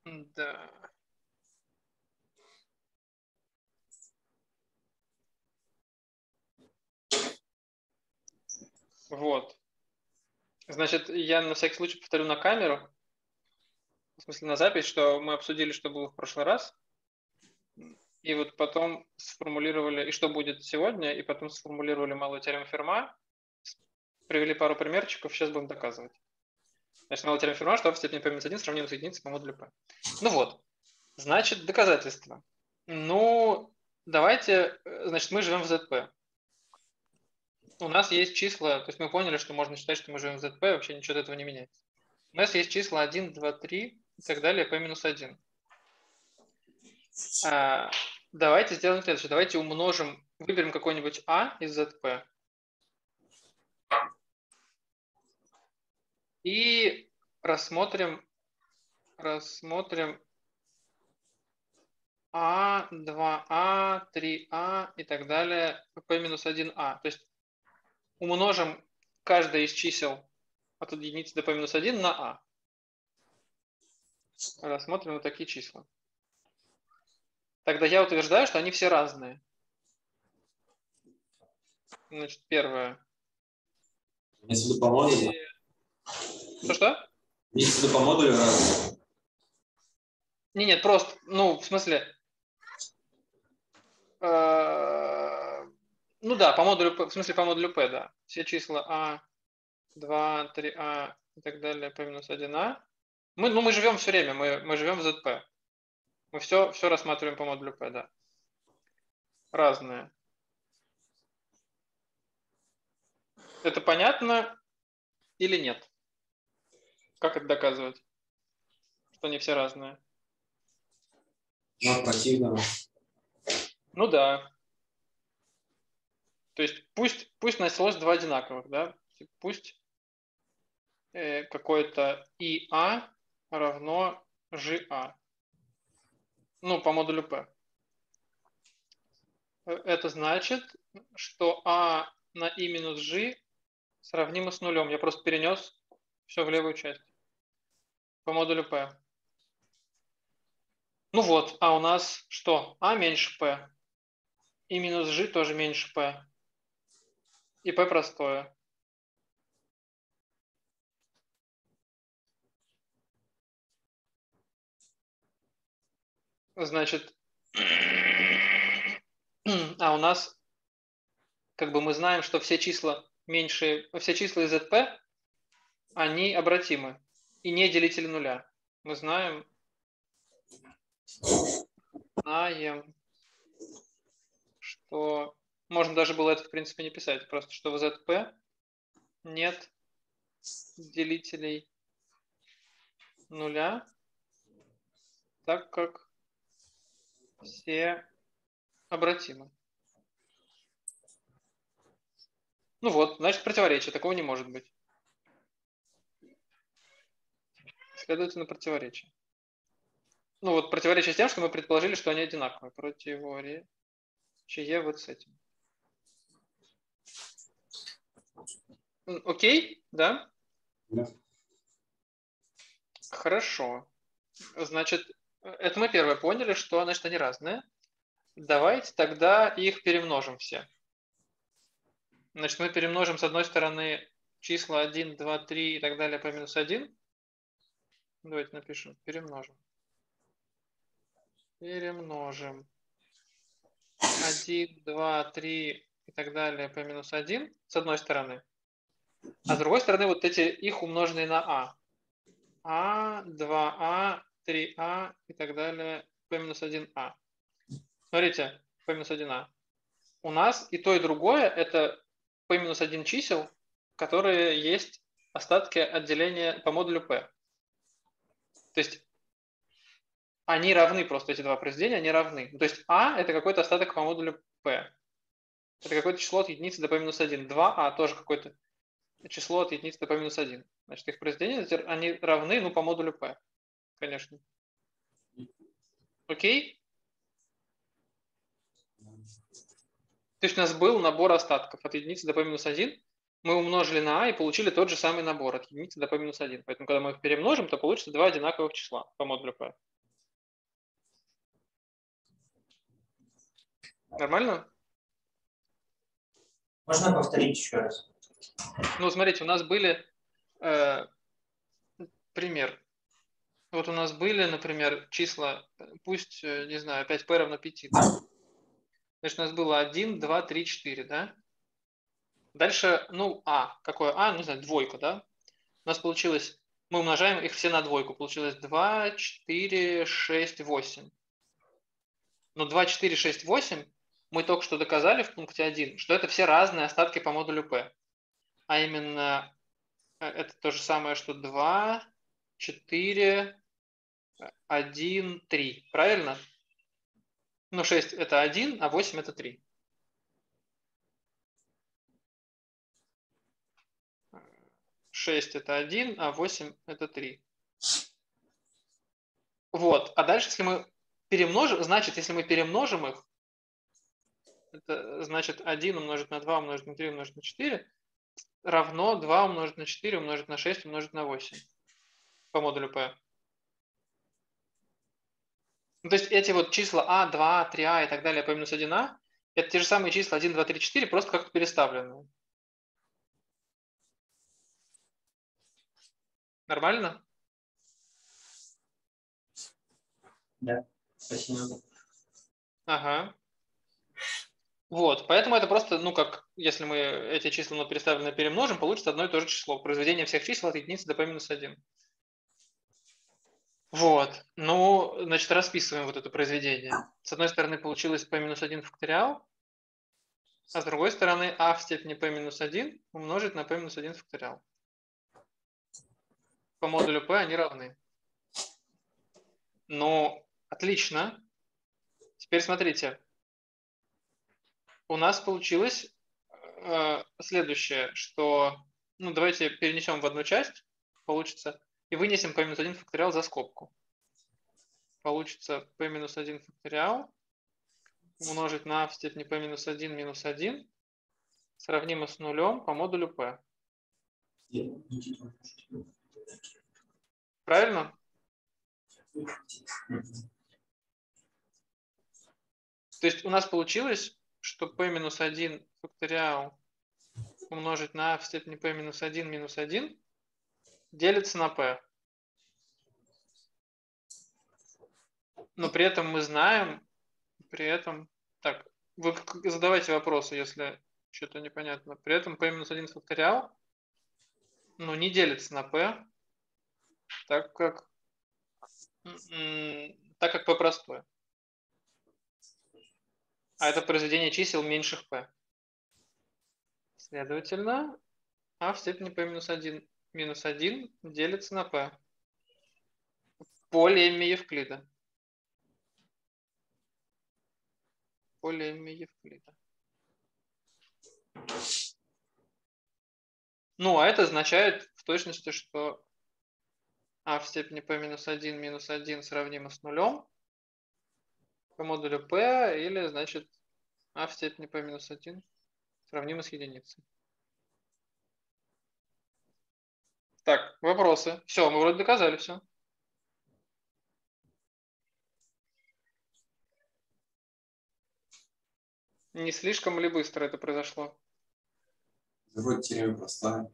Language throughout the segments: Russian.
Да. Вот. Значит, я на всякий случай повторю на камеру, в смысле на запись, что мы обсудили, что было в прошлый раз, и вот потом сформулировали, и что будет сегодня, и потом сформулировали малую теорему Ферма, привели пару примерчиков, сейчас будем доказывать. Значит, малая теорема Ферма, что А в степени P минус 1 сравнимо с единицей по модулю P. Ну вот, значит, доказательства. Ну, давайте, значит, мы живем в ZP. У нас есть числа, то есть мы поняли, что можно считать, что мы живем в ZP, вообще ничего от этого не меняется. У нас есть числа 1, 2, 3 и так далее, P минус 1. Давайте сделаем следующее. Давайте умножим, выберем какой-нибудь А из ZP. И рассмотрим А, 2А, 3А и так далее, P минус 1А. То есть умножим каждое из чисел от единицы до P минус 1 на А. Рассмотрим вот такие числа. Тогда я утверждаю, что они все разные. Значит, первое. Если по модулю. Что? Если по модулю разные. Нет, просто, ну, в смысле, ну да, по модулю P, в смысле по модулю P, да. Все числа А, 2, 3А и так далее, P минус 1А. Мы живем все время, мы живем в ZP. Мы все рассматриваем по модулю P, да. Разные. Это понятно или нет? Как это доказывать? Что они все разные? Но противно. Ну да. То есть пусть началось два одинаковых, да? Пусть какое-то ИА равно ЖА. Ну, по модулю P. Это значит, что А на I минус G сравнимо с нулем. Я просто перенес все в левую часть. По модулю P. Ну вот, а у нас что? А меньше P. И минус G тоже меньше P. И P простое. Значит, а у нас, как бы мы знаем, что все числа меньше, все числа из ZP, они обратимы и не делители нуля. Мы знаем, что можно даже было это в принципе не писать, просто что в ZP нет делителей нуля, так как все обратимы. Ну вот, значит противоречие, такого не может быть. Следовательно, противоречие. Ну вот противоречие с тем, что мы предположили, что они одинаковые. Противоречие вот с этим. Окей, да? Да. Хорошо. Значит, это мы первое поняли, что значит они разные. Давайте тогда их перемножим все. Значит, мы перемножим с одной стороны числа 1, 2, 3 и так далее по минус 1. Давайте напишем. Перемножим. Перемножим 1, 2, 3 и так далее по минус 1 с одной стороны. А с другой стороны вот эти их умноженные на А. А, 2А, 3А и так далее по минус 1А. Смотрите, по минус 1А. У нас и то, и другое это по минус 1 чисел, которые есть остатки отделения по модулю P. То есть они равны просто, эти два произведения, они равны. То есть А это какой-то остаток по модулю P. Это какое-то число от единицы до P минус 1. 2А тоже какое-то число от единицы до P минус 1. Значит, их произведения, они равны, ну, по модулю P. Конечно. Окей? То есть у нас был набор остатков от единицы до P минус 1. Мы умножили на А и получили тот же самый набор от единицы до P минус 1. Поэтому, когда мы их перемножим, то получится два одинаковых числа по модулю P. Нормально? Можно повторить еще раз? Ну, смотрите, у нас были пример. Вот у нас были, например, числа, пусть, не знаю, 5p равно 5. Да? Значит, у нас было 1, 2, 3, 4, да? Дальше, ну, Какое Не знаю, двойка, да? У нас получилось, мы умножаем их все на двойку. Получилось 2, 4, 6, 8. Но 2, 4, 6, 8 мы только что доказали в пункте 1, что это все разные остатки по модулю P. А именно, это то же самое, что 2, 4, 1, 3. Правильно? Ну, 6 это 1, а 8 это 3. Шесть это 1, а 8 это 3. Вот. А дальше, если мы перемножим, значит, если мы перемножим их, это значит 1 умножить на 2 умножить на 3 умножить на 4 равно 2 умножить на 4 умножить на 6 умножить на 8 по модулю P. Ну, то есть эти вот числа А, 2А, 3А и так далее по минус 1А, это те же самые числа 1, 2, 3, 4, просто как-то переставленные. Нормально? Да, спасибо. Ага. Вот, поэтому это просто, ну, как, если мы эти числа на переставленные перемножим, получится одно и то же число. Произведение всех чисел от единицы до p-1. Вот, ну, значит, расписываем вот это произведение. С одной стороны получилось p-1 факториал, а с другой стороны а в степени p-1 умножить на p-1 факториал. По модулю p они равны. Ну, отлично. Теперь смотрите. У нас получилось следующее, что, ну, давайте перенесем в одну часть, получится, и вынесем p-1 факториал за скобку. Получится p-1 факториал умножить на в степени p-1 минус 1 сравнимо с нулем по модулю p. Правильно? То есть у нас получилось, что p-1 факториал умножить на в степени p-1 минус 1 делится на p. Но при этом мы знаем, так, вы задавайте вопросы, если что-то непонятно. При этом p-1 факториал, ну, не делится на p, так как p простое. А это произведение чисел меньших p. Следовательно, а в степени p-1 минус 1 делится на p. По лемме Евклида. По лемме Евклида. Ну, а это означает в точности, что а в степени p-1 минус 1 сравнимо с нулем по модулю p, или, значит, а в степени p-1 сравнимо с единицей. Так, вопросы. Все, мы вроде доказали все. Не слишком ли быстро это произошло? Вроде теорема простая.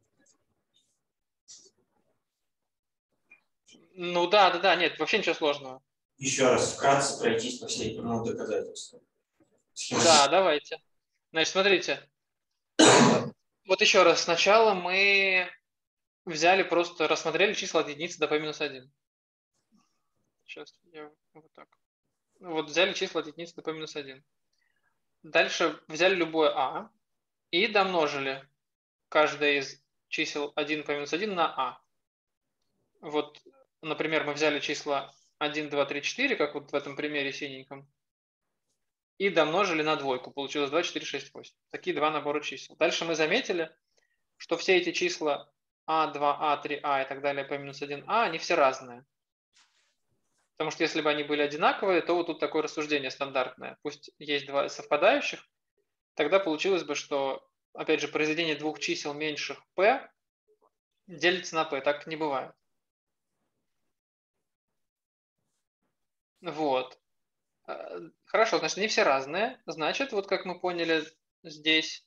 Ну да, нет, вообще ничего сложного. Еще раз вкратце пройтись по всей прямому доказательству. Да, давайте. Значит, смотрите. Вот еще раз. Сначала мы взяли, просто рассмотрели числа от единицы до p-1. Сейчас я вот так. Вот взяли числа от единицы до p-1. Дальше взяли любое а и домножили каждое из чисел 1 p-1 на а. Вот, например, мы взяли числа 1, 2, 3, 4, как вот в этом примере синеньком, и домножили на двойку. Получилось 2, 4, 6, 8. Такие два набора чисел. Дальше мы заметили, что все эти числа а, 2а, 3а и так далее, p-1а, они все разные. Потому что если бы они были одинаковые, то вот тут такое рассуждение стандартное. Пусть есть два совпадающих, тогда получилось бы, что, опять же, произведение двух чисел меньших p делится на p. Так не бывает. Вот. Хорошо, значит, они все разные. Значит, вот как мы поняли здесь,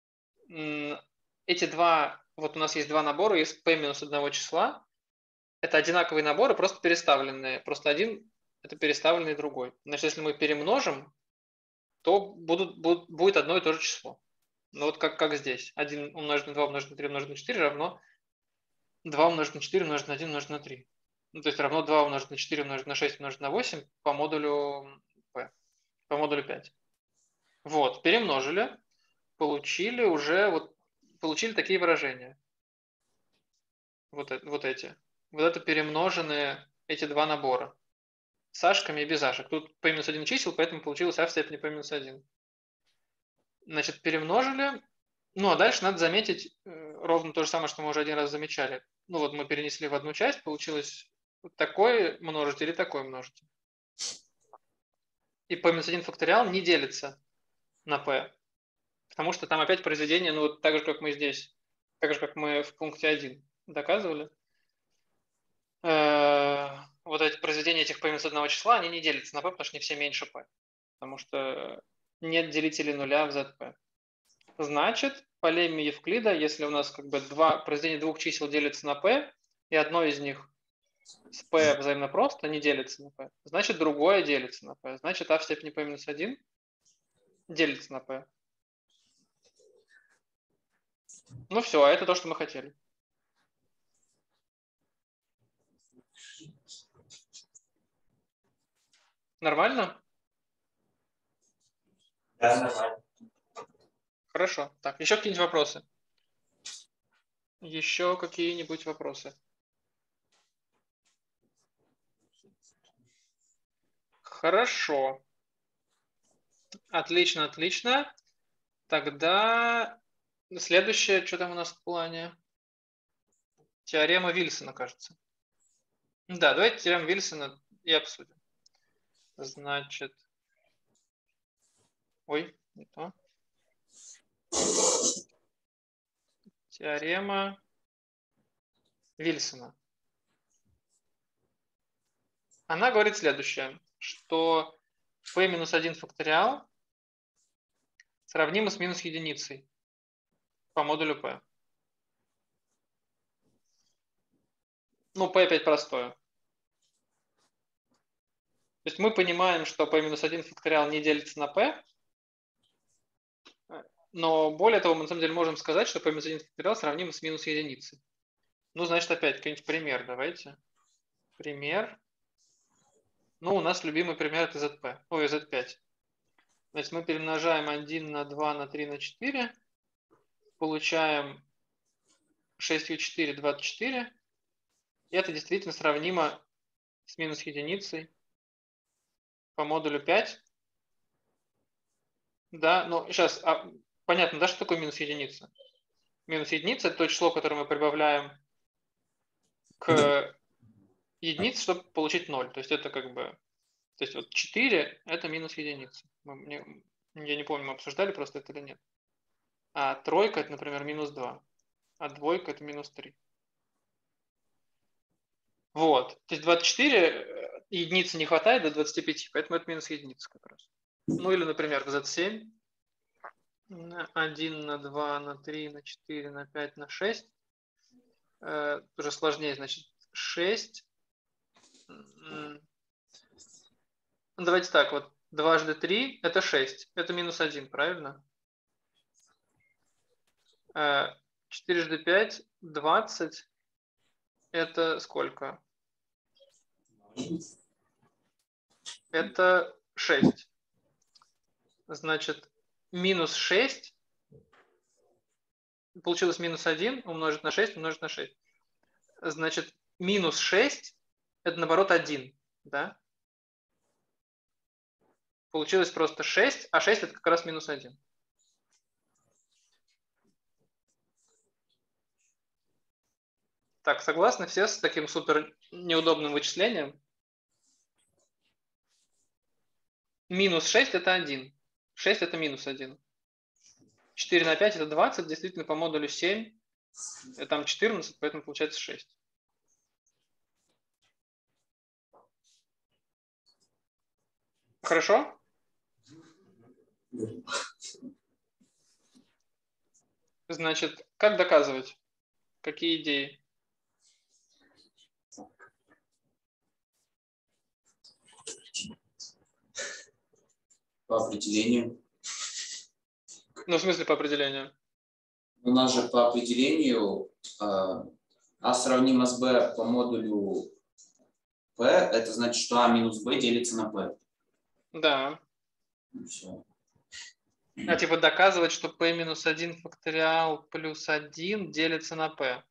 эти два, вот у нас есть два набора из p минус одного числа. Это одинаковые наборы, просто переставленные. Просто один это переставленный другой. Значит, если мы перемножим, то будет одно и то же число. Ну вот как здесь. 1 умножить на 2 умножить на 3 умножить на 4 равно 2 умножить на 4 умножить на 1 умножить на 3. Ну, то есть равно 2 умножить на 4 умножить на 6 умножить на 8 по модулю p, по модулю 5. Вот, перемножили, получили такие выражения. Вот эти. Вот это перемноженные эти два набора. С ашками и без ашек. Тут p минус 1 чисел, поэтому получилось а в степени p минус 1. Значит, перемножили. Ну, а дальше надо заметить ровно то же самое, что мы уже один раз замечали. Ну, вот мы перенесли в одну часть, получилось такой множитель и такой множитель. И p минус 1 факториал не делится на p. Потому что там опять произведение, ну, вот так же, как мы здесь, так же, как мы в пункте 1 доказывали. Вот эти произведения этих p минус 1 числа, они не делятся на p, потому что не все меньше p. Потому что нет делителей нуля в zp. Значит, по лемме Евклида, если у нас как бы произведение двух чисел делится на p, и одно из них с p взаимно просто не делится на p, значит, другое делится на p. Значит, а в степени p минус 1 делится на p. Ну все, а это то, что мы хотели. Нормально? Да, нормально. Хорошо. Так, еще какие-нибудь вопросы? Еще какие-нибудь вопросы? Хорошо. Отлично, отлично. Тогда следующее, что там у нас в плане? Теорема Вильсона, кажется. Да, давайте теорему Вильсона и обсудим. Значит, ой, не то. Теорема Вильсона. Она говорит следующее, что p минус 1 факториал сравнимо с минус единицей по модулю p. Ну, p опять простое. То есть мы понимаем, что p минус 1 факториал не делится на p, но более того, мы на самом деле можем сказать, что p минус 1 факториал сравнимо с минус единицей. Ну, значит, опять какой-нибудь пример давайте. Пример. Ну, у нас любимый пример это ZP, ой, Z5. Значит, мы перемножаем 1 на 2 на 3 на 4, получаем 6 4, 24. И это действительно сравнимо с минус единицей по модулю 5. Да, ну сейчас, понятно, да, что такое минус единица? Минус единица – это то число, которое мы прибавляем к единице, чтобы получить 0. То есть это как бы, то есть вот 4 – это минус единица. Я не помню, мы обсуждали просто это или нет. А тройка – это, например, минус 2. А двойка – это минус 3. Вот. То есть 24 единицы не хватает до 25, поэтому это минус единица как раз. Ну или, например, в Z7 1 на 2 на 3 на 4 на 5 на 6. Уже сложнее, значит, 6. Ну, давайте так, вот дважды 3 это 6. Это минус 1, правильно? 4 × 5 20. Это сколько? Это 6. Значит, минус 6. Получилось минус 1 умножить на 6 умножить на 6. Значит, минус 6 это наоборот 1. Да? Получилось просто 6, а 6 это как раз минус 1. Так, согласны все с таким супер неудобным вычислением? Минус 6 это 1. 6 это минус 1. 4 на 5 это 20. Действительно, по модулю 7 там 14, поэтому получается 6. Хорошо? Значит, как доказывать? Какие идеи? По определению. Ну, в смысле по определению? У нас же по определению А сравнимо с Б по модулю P, это значит, что А минус Б делится на P. Да. И все. А типа доказывать, что p минус 1 факториал плюс 1 делится на p.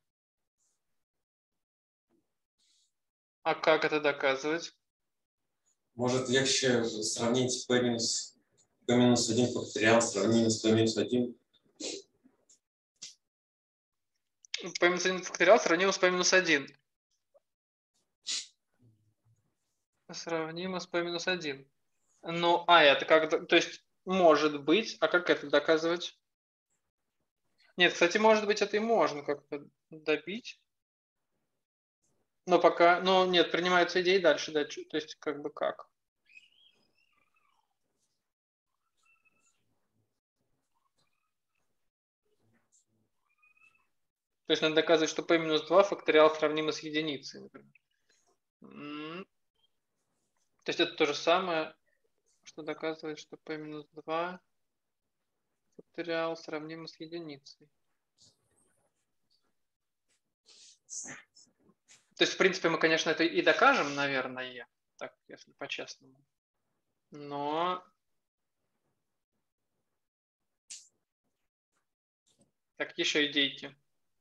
А как это доказывать? Может, легче сравнить p минус 1 факториал сравнимо с p минус 1? p минус 1 факториал сравнимо с p минус 1. Сравнимо с p минус 1. Ну, это как... То есть, может быть. А как это доказывать? Нет, кстати, может быть, это и можно как-то добить. Но пока... Ну, нет, принимаются идеи дальше. То есть, как бы как? То есть, надо доказывать, что p минус 2 факториал сравнимо с единицей, например. То есть, это то же самое, что доказывает, что p минус 2 факториал сравнимо с единицей. То есть, в принципе, мы, конечно, это и докажем, наверное, так, если по-честному. Но... Так, еще идейки.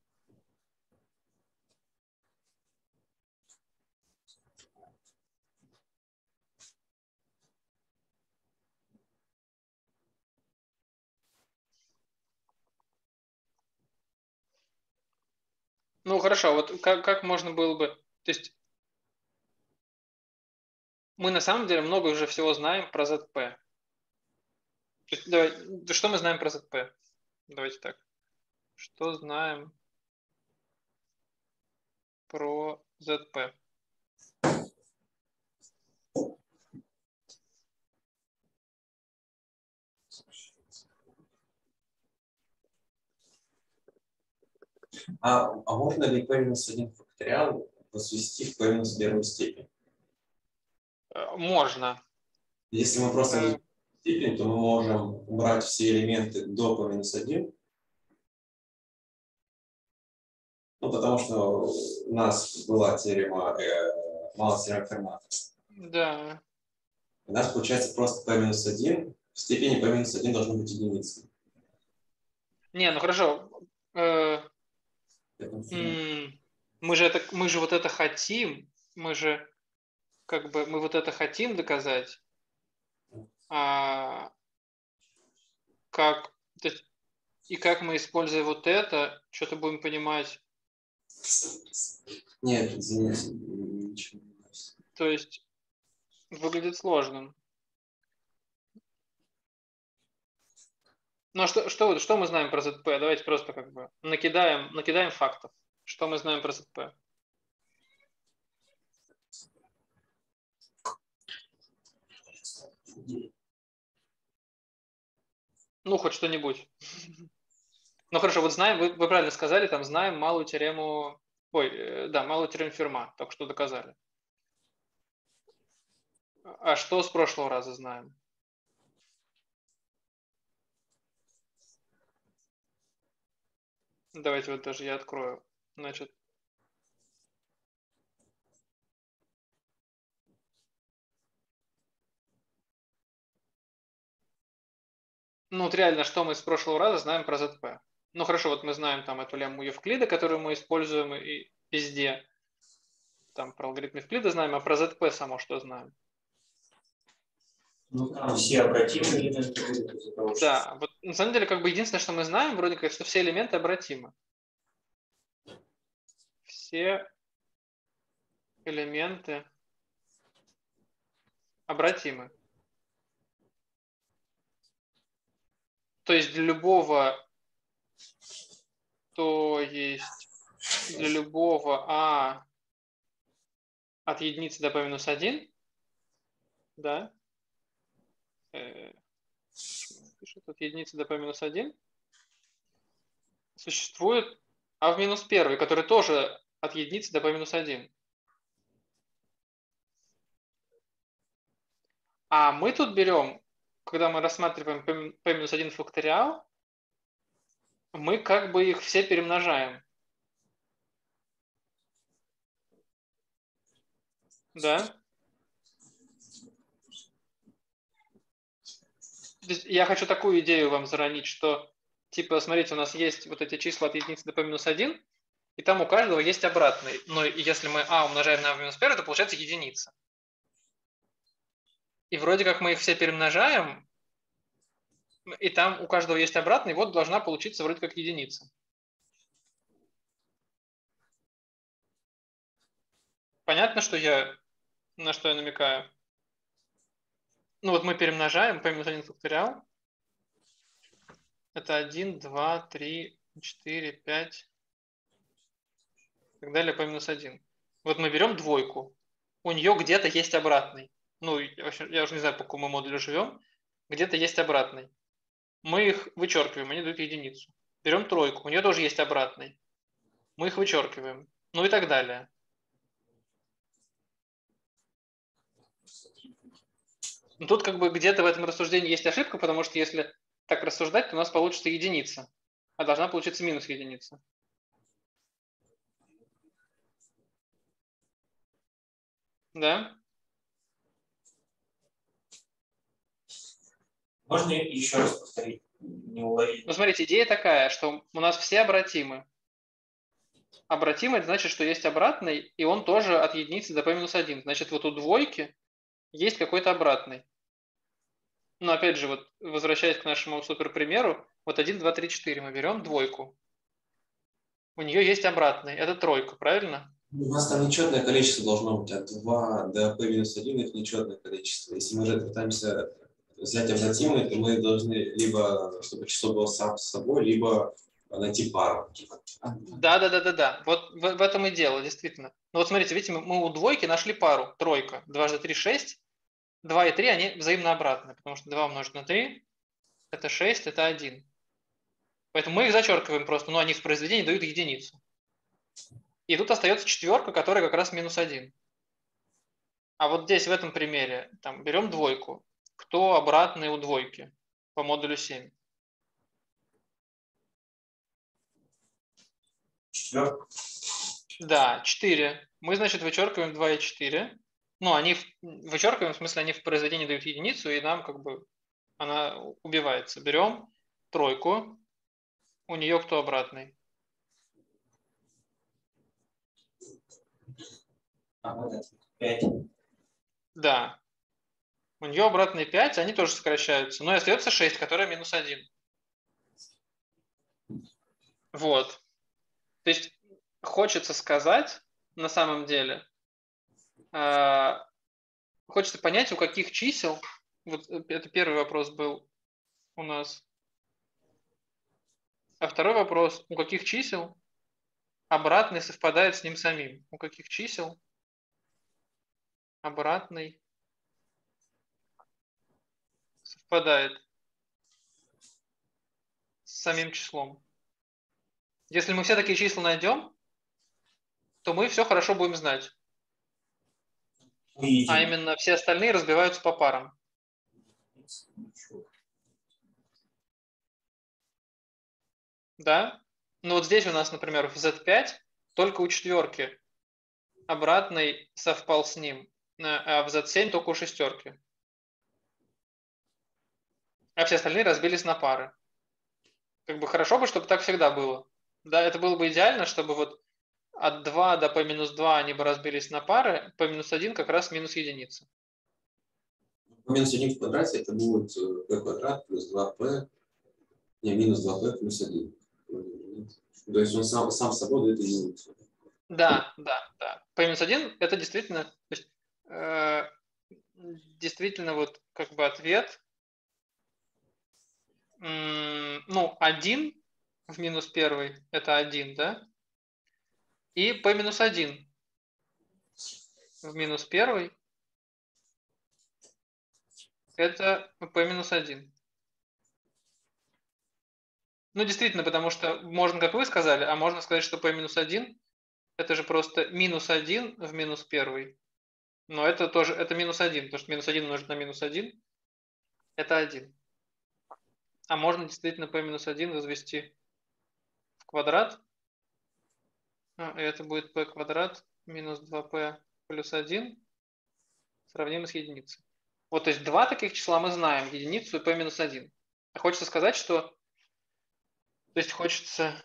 Ну, хорошо, вот как можно было бы... То есть, мы на самом деле много уже всего знаем про ZP. То есть, давай, что мы знаем про ZP? Давайте так. Что знаем про ZP? А можно ли p-1 факториал возвести в p-1 степень? Можно. Если мы просто возведем степень, то мы можем убрать все элементы до p-1. Ну, потому что у нас была теорема, малая теорема Фермата. Да. У нас получается просто p-1. В степени p-1 должно быть единицей. Не, ну хорошо. Мы же вот это хотим. Мы же как бы мы вот это хотим доказать. А как, то есть, и как мы, используя вот это, что-то будем понимать. Нет, извините, ничего не нравится. То есть выглядит сложным. Ну а что мы знаем про ZP? Давайте просто как бы накидаем фактов. Что мы знаем про ZP? Ну, хоть что-нибудь. Ну хорошо, вот знаем, вы правильно сказали, там знаем малую теорему, малую теорему Ферма, только что доказали. А что с прошлого раза знаем? Давайте вот даже я открою. Значит, ну вот реально, что мы с прошлого раза знаем про ZP? Ну хорошо, вот мы знаем там эту лемму Евклида, которую мы используем и везде. Там про алгоритм Евклида знаем, а про ZP само что знаем? Ну, там все обратимые элементы будут из-за того, что... Да, вот на самом деле как бы единственное, что мы знаем, вроде как, что все элементы обратимы. Все элементы обратимы. То есть для любого А от единицы до p минус 1, да, Пишет от единицы до p минус 1. Существует а в минус 1, который тоже от единицы до p минус 1. А мы тут берем, когда мы рассматриваем p минус 1 факториал, мы как бы их все перемножаем. Да? Я хочу такую идею вам заронить, что, типа, смотрите, у нас есть вот эти числа от единицы до p минус 1, и там у каждого есть обратный. Но если мы а умножаем на a в минус 1, то получается единица. И вроде как мы их все перемножаем, и там у каждого есть обратный, вот должна получиться вроде как единица. Понятно, на что я намекаю? Ну вот мы перемножаем p минус 1 факториал. Это 1, 2, 3, 4, 5 и так далее, p минус 1. Вот мы берем двойку. У нее где-то есть обратный. Ну, я уже не знаю, по какому модулю живем. Где-то есть обратный. Мы их вычеркиваем, они дают единицу. Берем тройку, у нее тоже есть обратный. Мы их вычеркиваем. Ну и так далее. Но тут как бы где-то в этом рассуждении есть ошибка, потому что если так рассуждать, то у нас получится единица. А должна получиться минус единица. Да? Можно еще раз повторить? Не уловить. Ну, смотрите, идея такая, что у нас все обратимы. Обратимый – это значит, что есть обратный, и он тоже от единицы до p минус 1. Значит, вот у двойки есть какой-то обратный. Но опять же, вот возвращаясь к нашему суперпримеру, вот 1, 2, 3, 4 мы берем двойку. У нее есть обратный, это тройка, правильно? У нас там нечетное количество должно быть, от 2 до p минус 1 их нечетное количество. Если мы же пытаемся взять обратимые, то мы должны либо, чтобы число было сам с собой, либо найти пару. Да. Вот в этом и дело, действительно. Ну вот смотрите, видите, мы у двойки нашли пару, тройка. 2 раза 3 – 6. 2 и 3, они взаимно обратны, потому что 2 умножить на 3 – это 6, это 1. Поэтому мы их зачеркиваем просто, но они в произведении дают единицу. И тут остается четверка, которая как раз минус 1. А вот здесь, в этом примере, там, берем двойку. Кто обратный у двойки по модулю 7? Четверка. Да, 4. Мы, значит, вычеркиваем 2 и 4. Ну, вычеркиваем, в смысле, они в произведении дают единицу, и нам как бы она убивается. Берем тройку. У нее кто обратный? Вот это. 5. Да. У нее обратные 5, они тоже сокращаются. Но и остается 6, которая минус 1. Вот. То есть хочется сказать, на самом деле, хочется понять, у каких чисел, вот это первый вопрос был у нас, а второй вопрос, у каких чисел обратный совпадает с ним самим? У каких чисел обратный совпадает с самим числом? Если мы все такие числа найдем, то мы все хорошо будем знать. А именно все остальные разбиваются по парам. Да? Ну вот здесь у нас, например, в Z5 только у четверки обратный совпал с ним, а в Z7 только у шестерки. А все остальные разбились на пары. Как бы хорошо бы, чтобы так всегда было. Да, это было бы идеально, чтобы вот от 2 до p минус 2 они бы разбились на пары, p минус 1 как раз минус единица. Минус 1 в квадрате это будет p квадрат плюс 2p, минус 2p плюс 1. То есть он сам с собой дает единицу. Да. P минус 1 это действительно, то есть, действительно вот как бы ответ. Ну, 1 в минус 1 это 1, да? И p минус 1 в минус 1 это p-1. Ну, действительно, потому что можно, как вы сказали, а можно сказать, что p-1 это же просто -1 в -1. Но это тоже, это -1, потому что -1 умножить на -1 это 1. А можно действительно p-1 возвести в квадрат. И это будет p квадрат минус 2p плюс 1 сравнимо с единицей. Вот, то есть два таких числа мы знаем, единицу и p-1. А хочется сказать, что, то есть хочется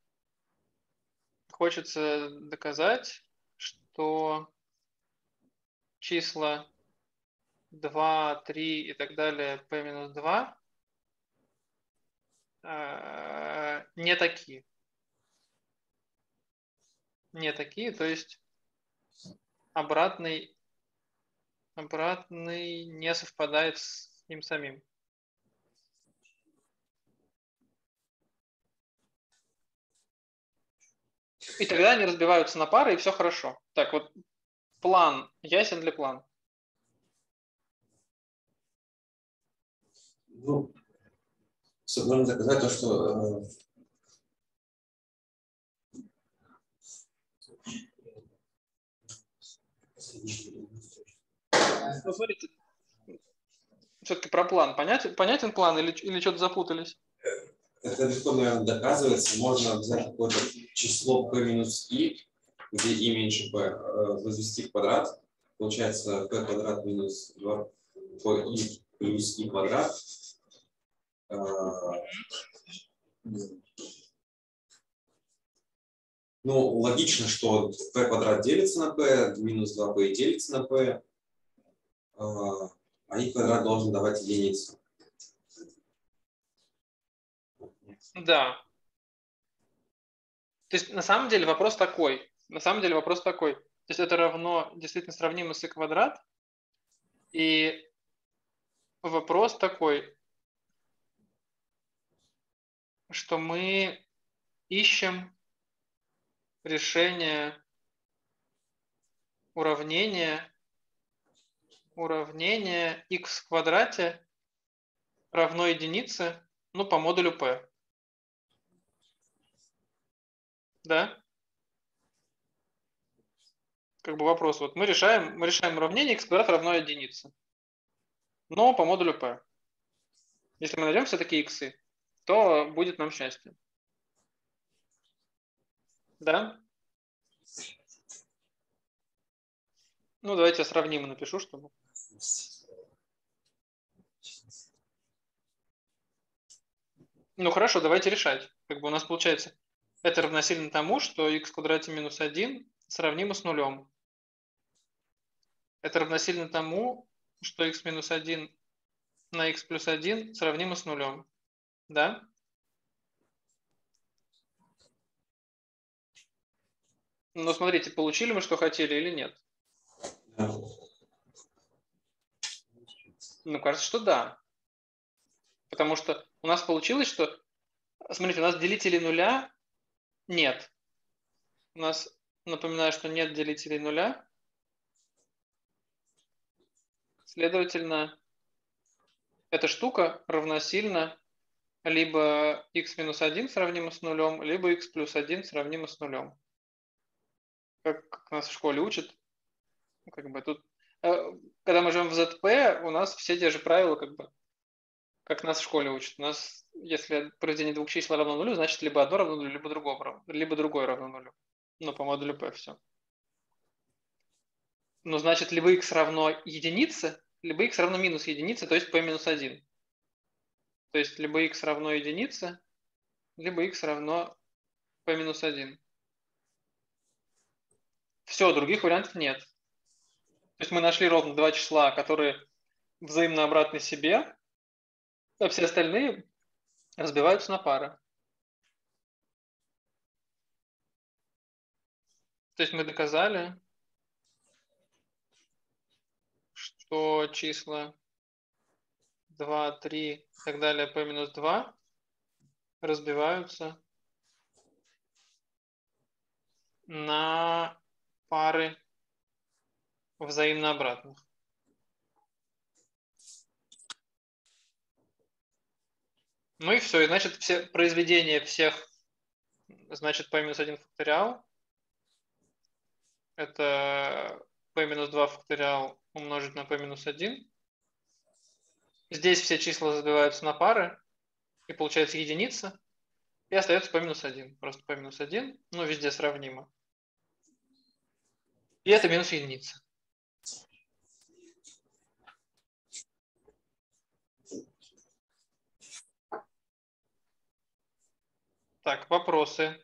доказать, что числа 2, 3 и так далее p-2 не такие. Не такие, то есть обратный не совпадает с ним самим. И тогда они разбиваются на пары, и все хорошо. Так, вот план ясен ли план? Ну, можно доказать то, что Ну, смотрите, все-таки про план. Понятен план или что-то запутались? это легко, наверное, доказывается. Можно взять какое-то число p минус i, где i меньше p, возвести в квадрат. Получается p квадрат минус 2i плюс i квадрат. Ну, логично, что p квадрат делится на p, минус 2p делится на p, а i квадрат должен давать единицу. Да. То есть на самом деле вопрос такой. То есть это равно действительно сравнимо с и квадрат. И вопрос такой, что мы ищем решение уравнения x в квадрате равно единице, ну, по модулю p. Да? Как бы вопрос. Вот мы решаем уравнение x квадрат равно единице, но по модулю p. Если мы найдем все такие иксы, то будет нам счастье. Да? Ну, давайте я сравнимо напишу, чтобы... Ну, хорошо, давайте решать. Как бы у нас получается, это равносильно тому, что x в квадрате минус 1 сравнимо с нулем. Это равносильно тому, что x минус 1 на x плюс 1 сравнимо с нулем. Да? Но смотрите, получили мы, что хотели или нет? Ну, кажется, что да. Потому что у нас получилось, что... Смотрите, у нас делителей нуля нет. У нас, напоминаю, что нет делителей нуля. Следовательно, эта штука равносильна либо x минус 1 сравнимо с нулем, либо x плюс 1 сравнимо с нулем. Как нас в школе учат. Как бы тут, когда мы живем в ZP, у нас все те же правила, как нас в школе учат. У нас, если произведение двух чисел равно нулю, значит либо одно равно нулю, либо другое равно нулю. Ну, по модулю P все. Ну, значит, либо x равно единице, либо x равно минус единице, то есть p минус 1. То есть либо x равно единице, либо x равно p минус 1. Все, других вариантов нет. То есть мы нашли ровно два числа, которые взаимно обратны себе, а все остальные разбиваются на пары. То есть мы доказали, что числа 2, 3 и так далее p минус 2 разбиваются на пары взаимно обратных. Ну и все. И значит, все произведения всех, значит, p-1 факториал. Это p-2 факториал умножить на p-1. Здесь все числа разбиваются на пары, и получается единица. И остается p-1. Просто p-1, ну, везде сравнимо. И это минус единица. Так, вопросы.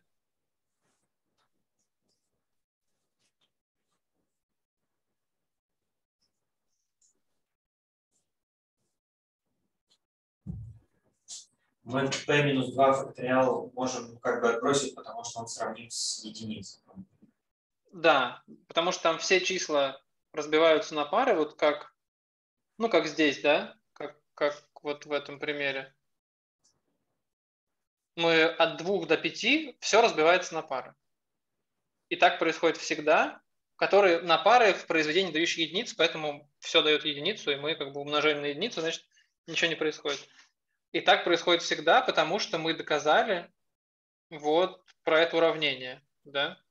Мы p-2 факториал можем как бы отбросить, потому что он сравним с единицей. Да, потому что там все числа разбиваются на пары, вот как, ну, как здесь, да, как вот в этом примере. Мы от 2 до 5, все разбивается на пары. И так происходит всегда, которые на пары в произведении дающие единицу, поэтому все дает единицу, и мы как бы умножаем на единицу, значит, ничего не происходит. И так происходит всегда, потому что мы доказали вот про это уравнение, да.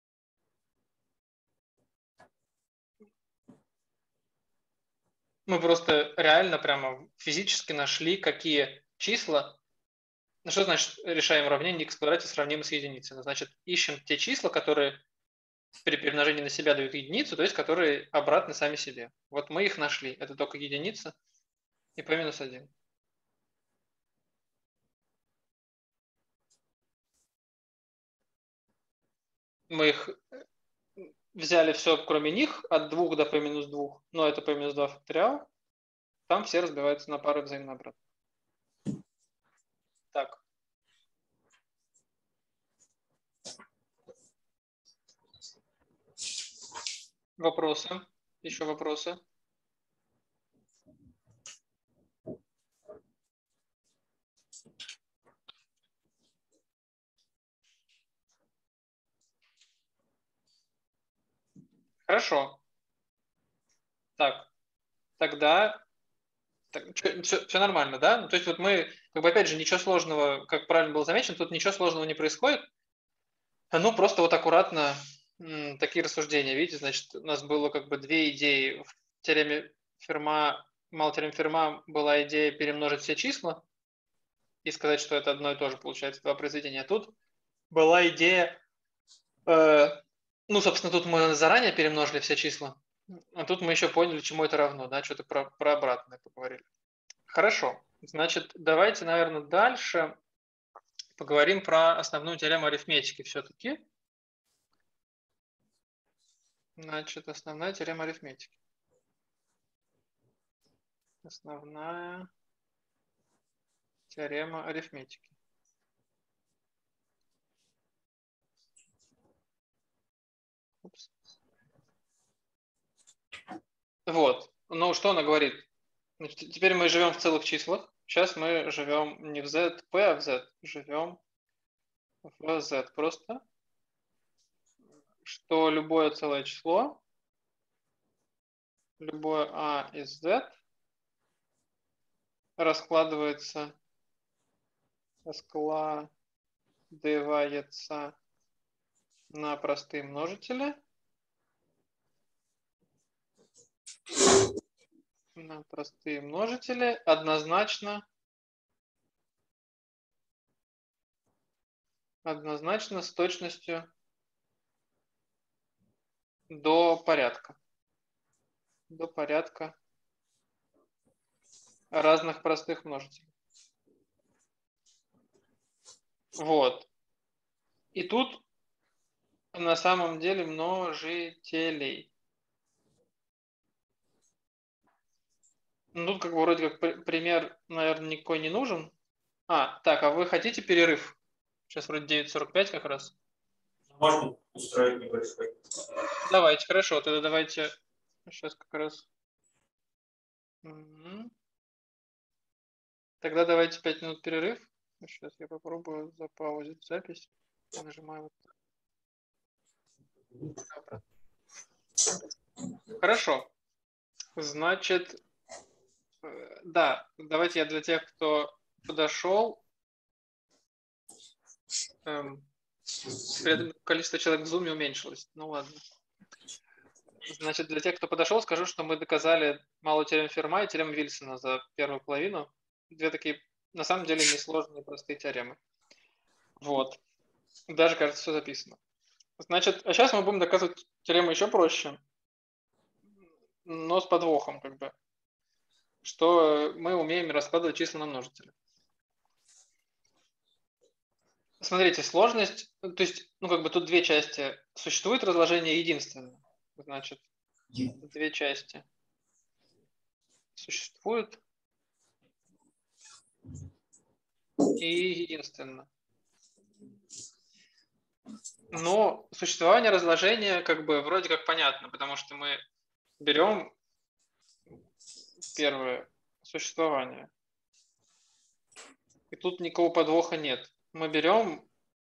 Мы просто реально прямо физически нашли, какие числа. Ну, что значит решаем уравнение x в квадрате сравнимо с единицей? Ну, значит, ищем те числа, которые при перемножении на себя дают единицу, то есть которые обратны сами себе. Вот мы их нашли. Это только единица и p-1. Мы их взяли все, кроме них, от 2 до p-2, но это p-2 факториал. Там все разбиваются на пары взаимно обратно. Так. Вопросы? Еще вопросы? Хорошо. Так, тогда все нормально, да? Ну, то есть вот мы, как бы опять же, ничего сложного, как правильно было замечено, тут ничего сложного не происходит. Ну, просто вот аккуратно такие рассуждения. Видите, значит, у нас было как бы две идеи. В теореме Ферма, малой Ферма была идея перемножить все числа и сказать, что это одно и то же, получается, два произведения. А тут была идея, ну, собственно, тут мы заранее перемножили все числа, а тут мы еще поняли, чему это равно, да, что-то про обратное поговорили. Хорошо, значит, давайте, наверное, дальше поговорим про основную теорему арифметики все-таки. Значит, основная теорема арифметики. Основная теорема арифметики. Упс. Вот. Ну, что она говорит? Значит, теперь мы живем в целых числах. Сейчас мы живем не в z, p, а в z. Живем в z просто. Что любое целое число, любое a из z раскладывается на простые множители. На простые множители однозначно с точностью до порядка. До порядка разных простых множителей. Вот. И тут на самом деле множителей. Ну, тут как бы вроде как пример, наверное, никакой не нужен. Так, а вы хотите перерыв? Сейчас вроде 9:45 как раз. Можно устроить небольшой. Давайте, хорошо, тогда давайте сейчас как раз. Тогда давайте 5 минут перерыв. Сейчас я попробую запаузить запись. Нажимаю вот так. Хорошо. Значит, да, давайте я для тех, кто подошел, При этом количество человек в Zoom уменьшилось. Ну ладно. Значит, для тех, кто подошел, скажу, что мы доказали малую теорему Ферма и теорему Вильсона за первую половину. Две такие, на самом деле, несложные, простые теоремы. Вот. Даже, кажется, все записано. Значит, а сейчас мы будем доказывать теорему еще проще, но с подвохом, как бы, что мы умеем раскладывать числа на множители. Смотрите, сложность, то есть, ну, как бы тут две части. Существует разложение единственное. Значит, две части существуют и единственно. Но существование разложения как бы вроде как понятно, потому что мы берем первое существование. И тут никакого подвоха нет. Мы берем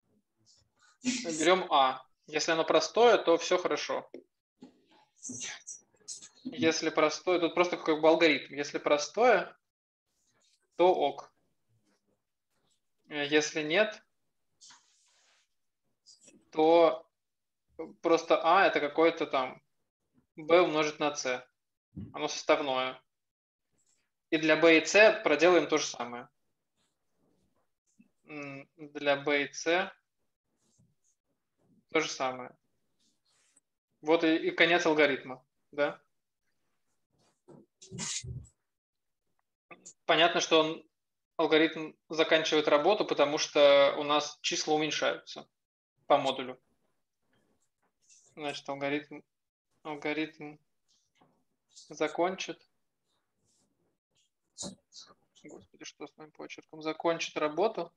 А. Если оно простое, то все хорошо. Если простое, тут просто как бы алгоритм. Если простое, то ок. Если нет, то просто А это какое-то там B умножить на C. Оно составное. И для B и C проделаем то же самое. Для B и C то же самое. Вот и конец алгоритма. Да? Понятно, что алгоритм заканчивает работу, потому что у нас числа уменьшаются по модулю. Значит, алгоритм закончит. Господи, что с моим почерком? Закончит работу,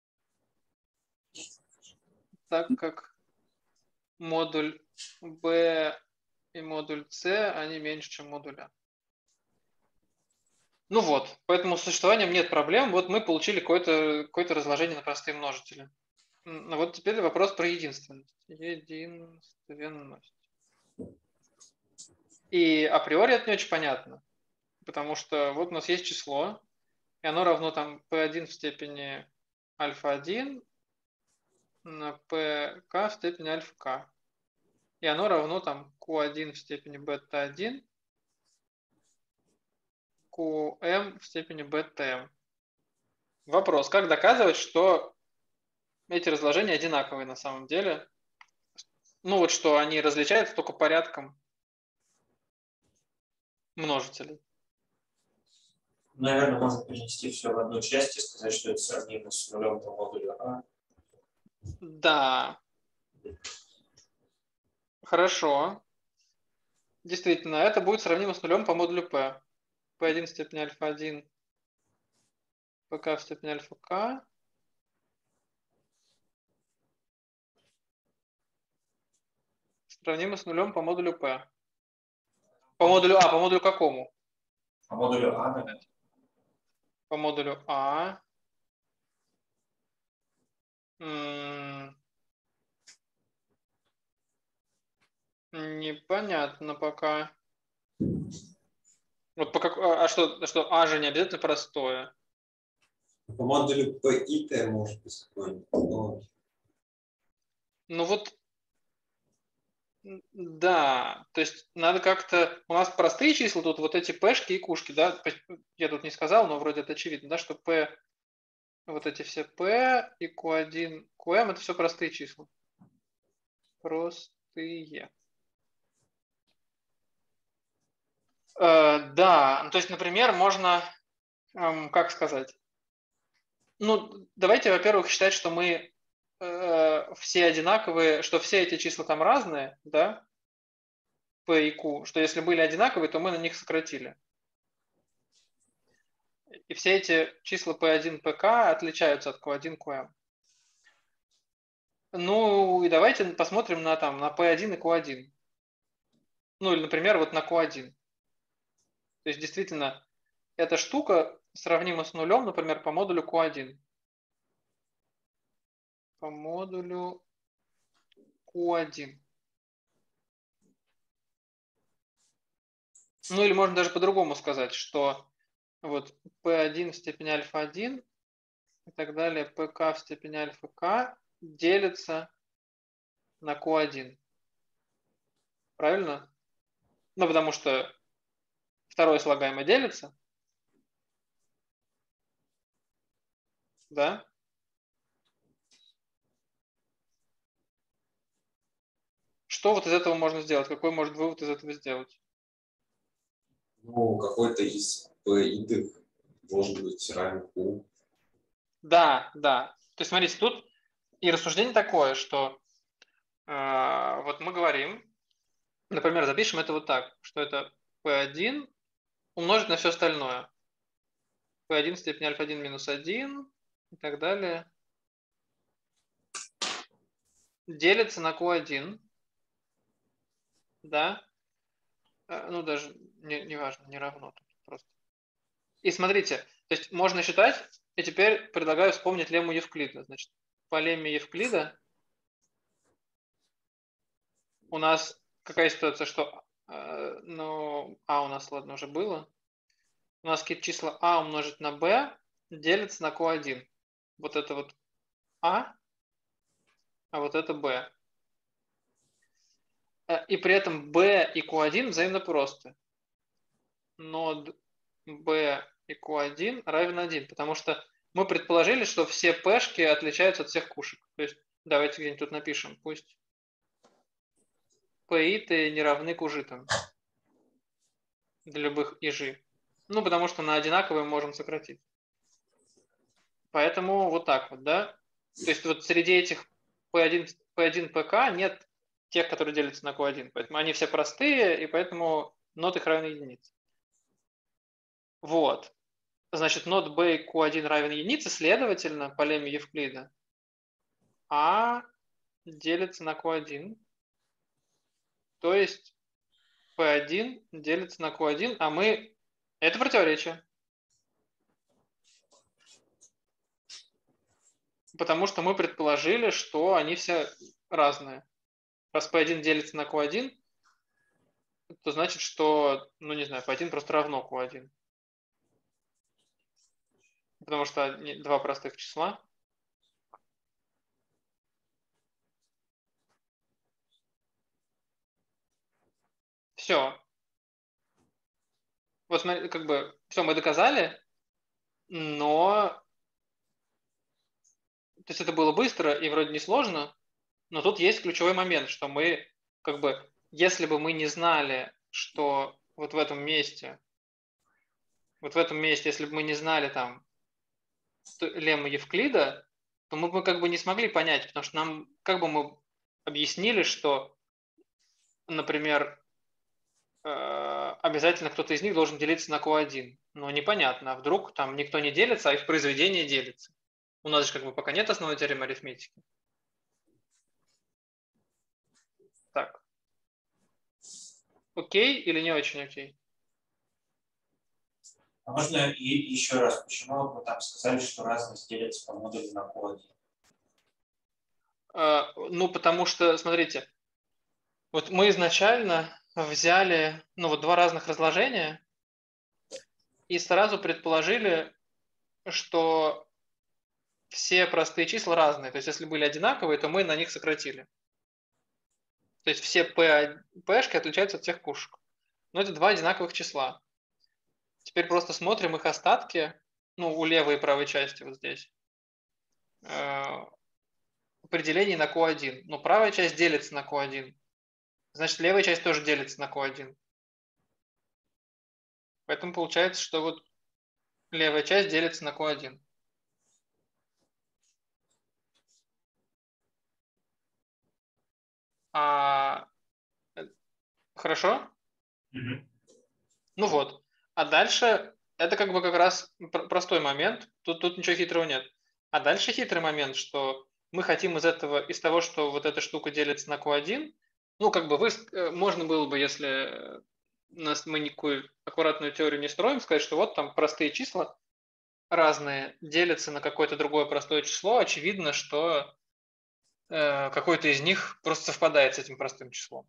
так как модуль B и модуль C, они меньше, чем модуль A. Ну вот, поэтому с существованием нет проблем. Вот мы получили какое-то разложение на простые множители. Ну вот теперь вопрос про единственность. Единственность. И априори это не очень понятно, потому что вот у нас есть число, и оно равно там p1 в степени альфа-1 на pk в степени альфа-k. И оно равно там q1 в степени бета-1, qm в степени бета-m. Вопрос, как доказывать, что эти разложения одинаковые на самом деле? Ну вот что они различаются только порядком множителей. Наверное, можно перенести все в одну часть и сказать, что это сравнимо с нулем по модулю А. Да. Хорошо. Действительно, это будет сравнимо с нулем по модулю P. P1 в степени альфа-1, pk в степени альфа-k. Сравнимо с нулем по модулю P. По модулю какому? По модулю А, наверное. По модулю А. Непонятно пока. Вот что А же не обязательно простое. По модулю P и T может быть какой-нибудь. Ну вот, да, то есть надо как-то... У нас простые числа тут вот эти пшки и кушки, да? Я тут не сказал, но вроде это очевидно, да, что p, вот эти все p и q1, qm это все простые числа. Простые. Да, ну, то есть, например, можно, как сказать, ну, давайте, во-первых, считать, что мы все одинаковые, что все эти числа там разные, да, p и q, что если были одинаковые, то мы на них сократили. И все эти числа p1, pk отличаются от q1, qm. Ну, и давайте посмотрим на p1 и q1. Ну, или, например, вот на q1. То есть, действительно, эта штука сравнима с нулем, например, по модулю q1. По модулю q1. Ну, или можно даже по-другому сказать, что вот p1 в степени альфа-1 и так далее, pk в степени альфа k делится на q1. Правильно? Ну, потому что второе слагаемое делится. Да? Что вот из этого можно сделать? Какой может вывод из этого сделать? Ну, какой-то из p должен быть равен q. Да, да. То есть, смотрите, тут и рассуждение такое, что вот мы говорим, например, запишем это вот так, что это p1 умножить на все остальное. p1 в степени альфа-1 минус 1 и так далее делится на q1. Да? Ну, даже не важно, не равно тут просто. И смотрите, то есть можно считать, и теперь предлагаю вспомнить лемму Евклида. Значит, по лемме Евклида у нас какая ситуация, что, ну, у нас, ладно, уже было. У нас какие-то числа умножить на b делится на q1. Вот это вот а вот это b. И при этом b и q1 взаимно просты. Нод b и q1 равен 1, потому что мы предположили, что все p-шки отличаются от всех кушек. То есть давайте где-нибудь тут напишем, пусть p-иты не равны кужитам для любых ижи. Ну, потому что на одинаковые можем сократить. Поэтому вот так вот, да? То есть вот среди этих P1, PK нет тех, которые делятся на Q1. Поэтому они все простые, и поэтому нот их равен единице. Вот. Значит, нот B и Q1 равен единице, следовательно, по лемме Евклида А делится на Q1. То есть P1 делится на Q1, а мы... Это противоречие. Потому что мы предположили, что они все разные. Раз P1 делится на Q1, то значит, что, ну не знаю, P1 просто равно Q1. Потому что два простых числа. Все. Вот смотри, как бы, все, мы доказали, но... То есть это было быстро и вроде не сложно, но тут есть ключевой момент, что мы, как бы, если бы мы не знали, что вот в этом месте, если бы мы не знали там лемму Евклида, то мы бы как бы не смогли понять, потому что нам, как бы мы объяснили, что, например, обязательно кто-то из них должен делиться на Q1. Но непонятно, а вдруг там никто не делится, а их произведение делится. У нас же как бы пока нет основной теоремы арифметики. Так. Окей или не очень окей? А можно и еще раз, почему мы там сказали, что разность делится по модулю на Q1? Ну, потому что, смотрите, вот мы изначально взяли, ну, вот два разных разложения и сразу предположили, что все простые числа разные. То есть, если были одинаковые, то мы на них сократили. То есть, все p-шки отличаются от всех кушек. Но это два одинаковых числа. Теперь просто смотрим их остатки, ну, у левой и правой части вот здесь. Определение на Q1. Но правая часть делится на Q1. Значит, левая часть тоже делится на Q1. Поэтому получается, что вот левая часть делится на Q1. Хорошо? Ну вот. А дальше это как бы как раз простой момент. Тут ничего хитрого нет. А дальше хитрый момент, что мы хотим из того, что вот эта штука делится на Q1, ну, как бы можно было бы, если мы никакую аккуратную теорию не строим, сказать, что вот там простые числа разные делятся на какое-то другое простое число, очевидно, что какой-то из них просто совпадает с этим простым числом.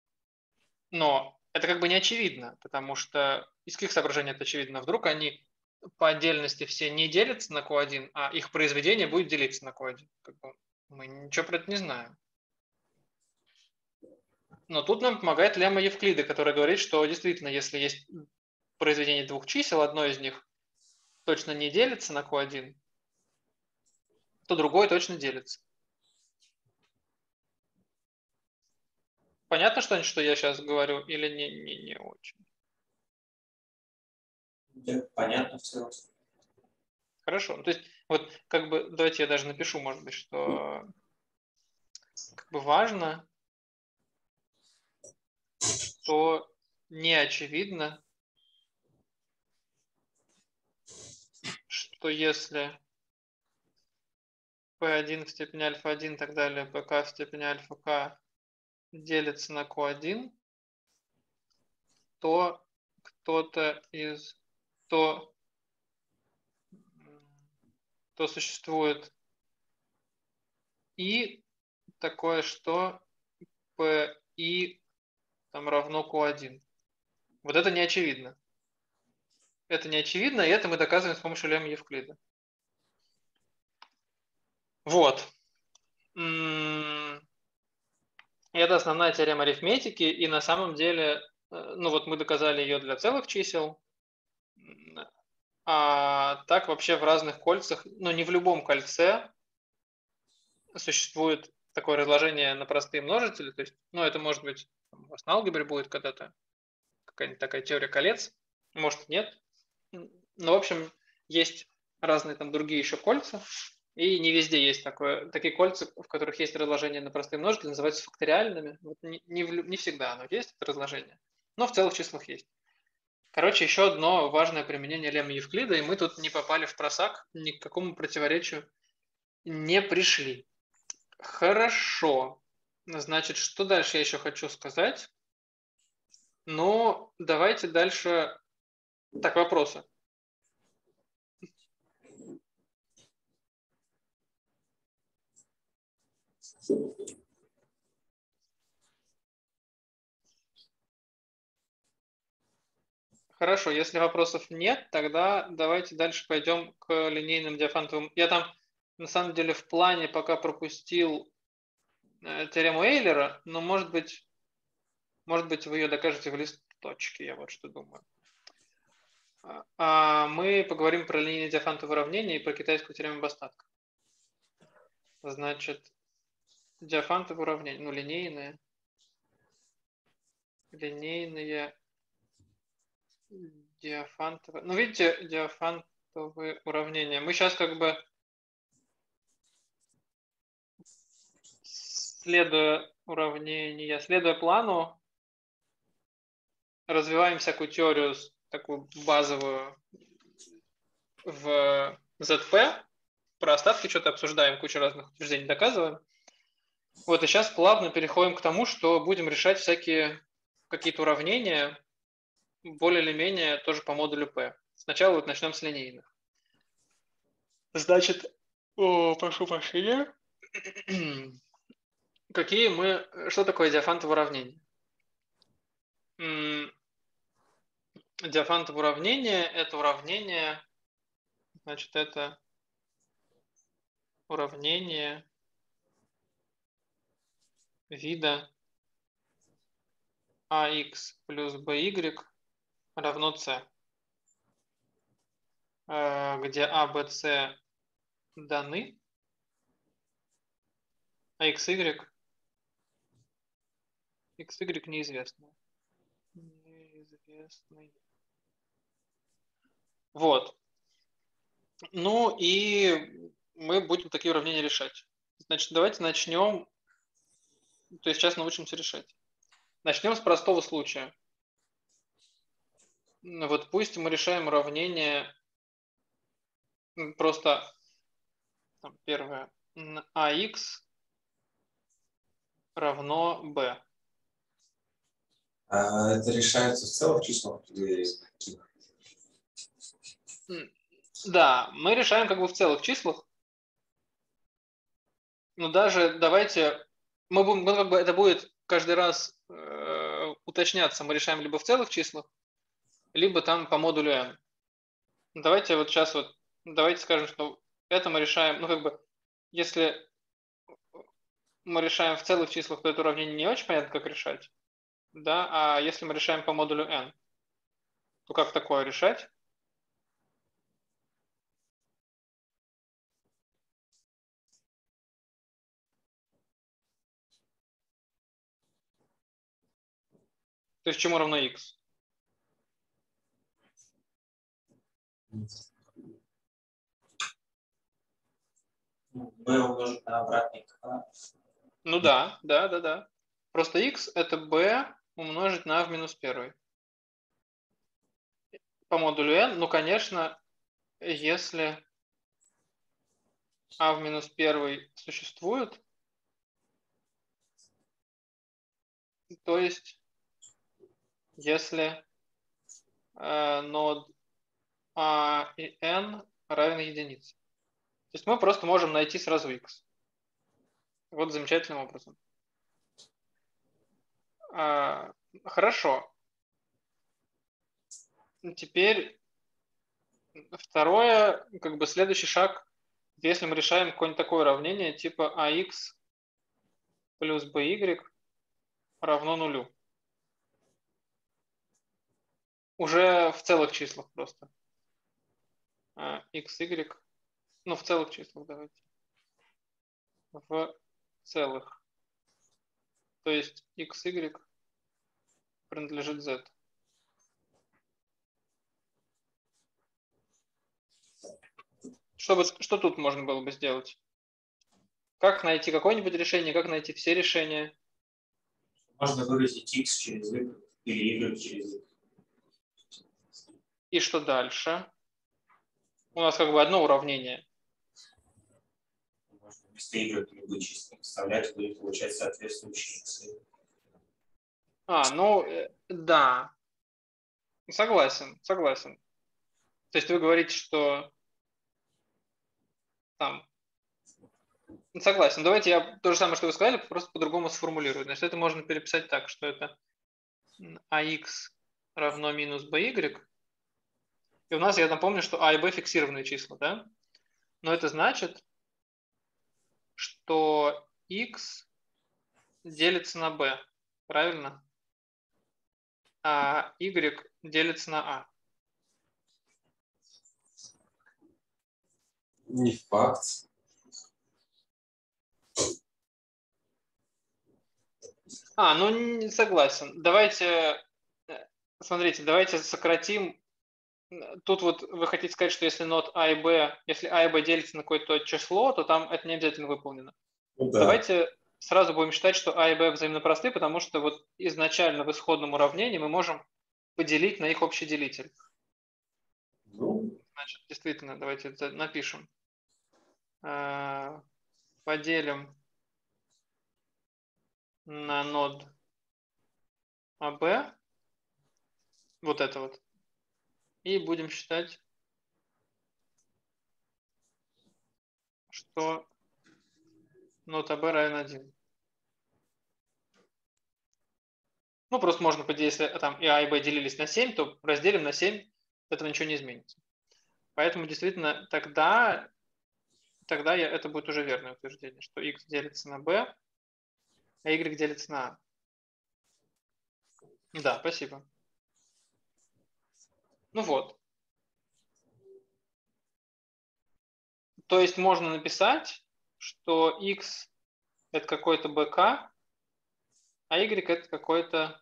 Но это как бы не очевидно, потому что из каких соображений это очевидно? Вдруг они по отдельности все не делятся на Q1, а их произведение будет делиться на Q1. Как бы мы ничего про это не знаем. Но тут нам помогает лемма Евклида, которая говорит, что действительно, если есть произведение двух чисел, одно из них точно не делится на Q1, то другое точно делится. Понятно что я сейчас говорю или не очень? Понятно в целом. Хорошо. То есть, вот как бы, давайте я даже напишу, может быть, что как бы важно, что не очевидно, что если P1 в степени альфа-1 и так далее, PK в степени альфа-К делится на Q1, то кто-то из... то существует и такое, что PI там равно Q1. Вот это не очевидно. Это не очевидно, и это мы доказываем с помощью лемма Евклида. Вот. Это основная теорема арифметики, и на самом деле, ну вот мы доказали ее для целых чисел, а так вообще в разных кольцах, ну не в любом кольце существует такое разложение на простые множители, то есть, ну это может быть, у вас на алгебре будет когда-то какая-нибудь такая теория колец, может нет. Но, в общем, есть разные там другие еще кольца, и не везде есть такие кольца, в которых есть разложение на простые множители, называются факториальными. Вот не всегда оно есть, это разложение, но в целых числах есть. Короче, еще одно важное применение лемма Евклида, и мы тут не попали в просак, ни к какому противоречию не пришли. Хорошо. Значит, что дальше я еще хочу сказать? Ну, давайте дальше... Так, вопросы. Хорошо, если вопросов нет, тогда давайте дальше пойдем к линейным диафантовым. Я там, на самом деле, в плане пока пропустил теорему Эйлера, но, может быть, вы ее докажете в листочке, я вот что думаю. А мы поговорим про линейные диафантовые уравнения и про китайскую теорему Бастатка. Значит, диафантовые уравнения, ну, линейные диафантовые. Ну, видите, диафантовые уравнения. Мы сейчас как бы, следуя плану, развиваем всякую теорию, такую базовую в ZP, про остатки что-то обсуждаем, кучу разных утверждений доказываем. Вот, и сейчас плавно переходим к тому, что будем решать всякие какие-то уравнения, более или менее тоже по модулю P. Сначала вот начнем с линейных. Значит, прошу прощения. Что такое диафантовое уравнение? Диафантовое уравнение – это уравнение, значит, это уравнение вида ax плюс by равно c, где a, b, c даны, а xy неизвестно. Вот. Ну и мы будем такие уравнения решать. Значит, давайте начнем, то есть сейчас научимся решать. Начнем с простого случая. Вот пусть мы решаем уравнение просто там, первое. ax равно b. А это решается в целых числах или каких? Да, мы решаем как бы в целых числах. Но даже давайте, мы как бы это будет каждый раз уточняться. Мы решаем либо в целых числах, либо там по модулю m. Давайте вот сейчас вот, давайте скажем, что это мы решаем, ну как бы, если мы решаем в целых числах, то это уравнение не очень понятно, как решать, да, а если мы решаем по модулю n, то как такое решать? То есть чему равно x? B умножить на обратный k. Ну да, да, да, да. Просто x это b умножить на в минус первый. По модулю n, ну конечно, если а в минус первый существует, то есть если нод а и n равен единице. То есть мы просто можем найти сразу x. Вот замечательным образом. Хорошо. Теперь второе, как бы следующий шаг, если мы решаем какое-нибудь такое уравнение типа ax плюс by равно нулю. Уже в целых числах просто. Xy, ну в целых числах давайте. В целых. То есть xy принадлежит z. Что тут можно было бы сделать? Как найти какое-нибудь решение, как найти все решения? Можно выразить x через y или y через y. И что дальше? У нас как бы одно уравнение. Можно вместо y любые числа вставлять, будет получать соответствующие x. Ну, да. Согласен, согласен. То есть вы говорите, что там... Согласен. Давайте я то же самое, что вы сказали, просто по-другому сформулирую. Значит, это можно переписать так, что это ax равно минус by. И у нас, я напомню, что a и b фиксированные числа, да? Но это значит, что x делится на b, правильно? А y делится на a. Не факт. Ну не согласен. Давайте, смотрите, давайте сократим. Тут вот вы хотите сказать, что если нот А и Б, если А и Б делится на какое-то число, то там это не обязательно выполнено. Ну да. Давайте сразу будем считать, что А и Б взаимно просты, потому что вот изначально в исходном уравнении мы можем поделить на их общий делитель. Ну, Значит, действительно, давайте это напишем. Поделим на нод АБ, вот это вот, и будем считать, что нод АБ равен 1. Ну, просто можно поделить, если там и А, и Б делились на 7, то разделим на 7, этого ничего не изменится. Поэтому действительно тогда это будет уже верное утверждение, что x делится на b, а y делится на a. Да, спасибо. Ну вот. То есть можно написать, что x это какой-то bk, а y это какой-то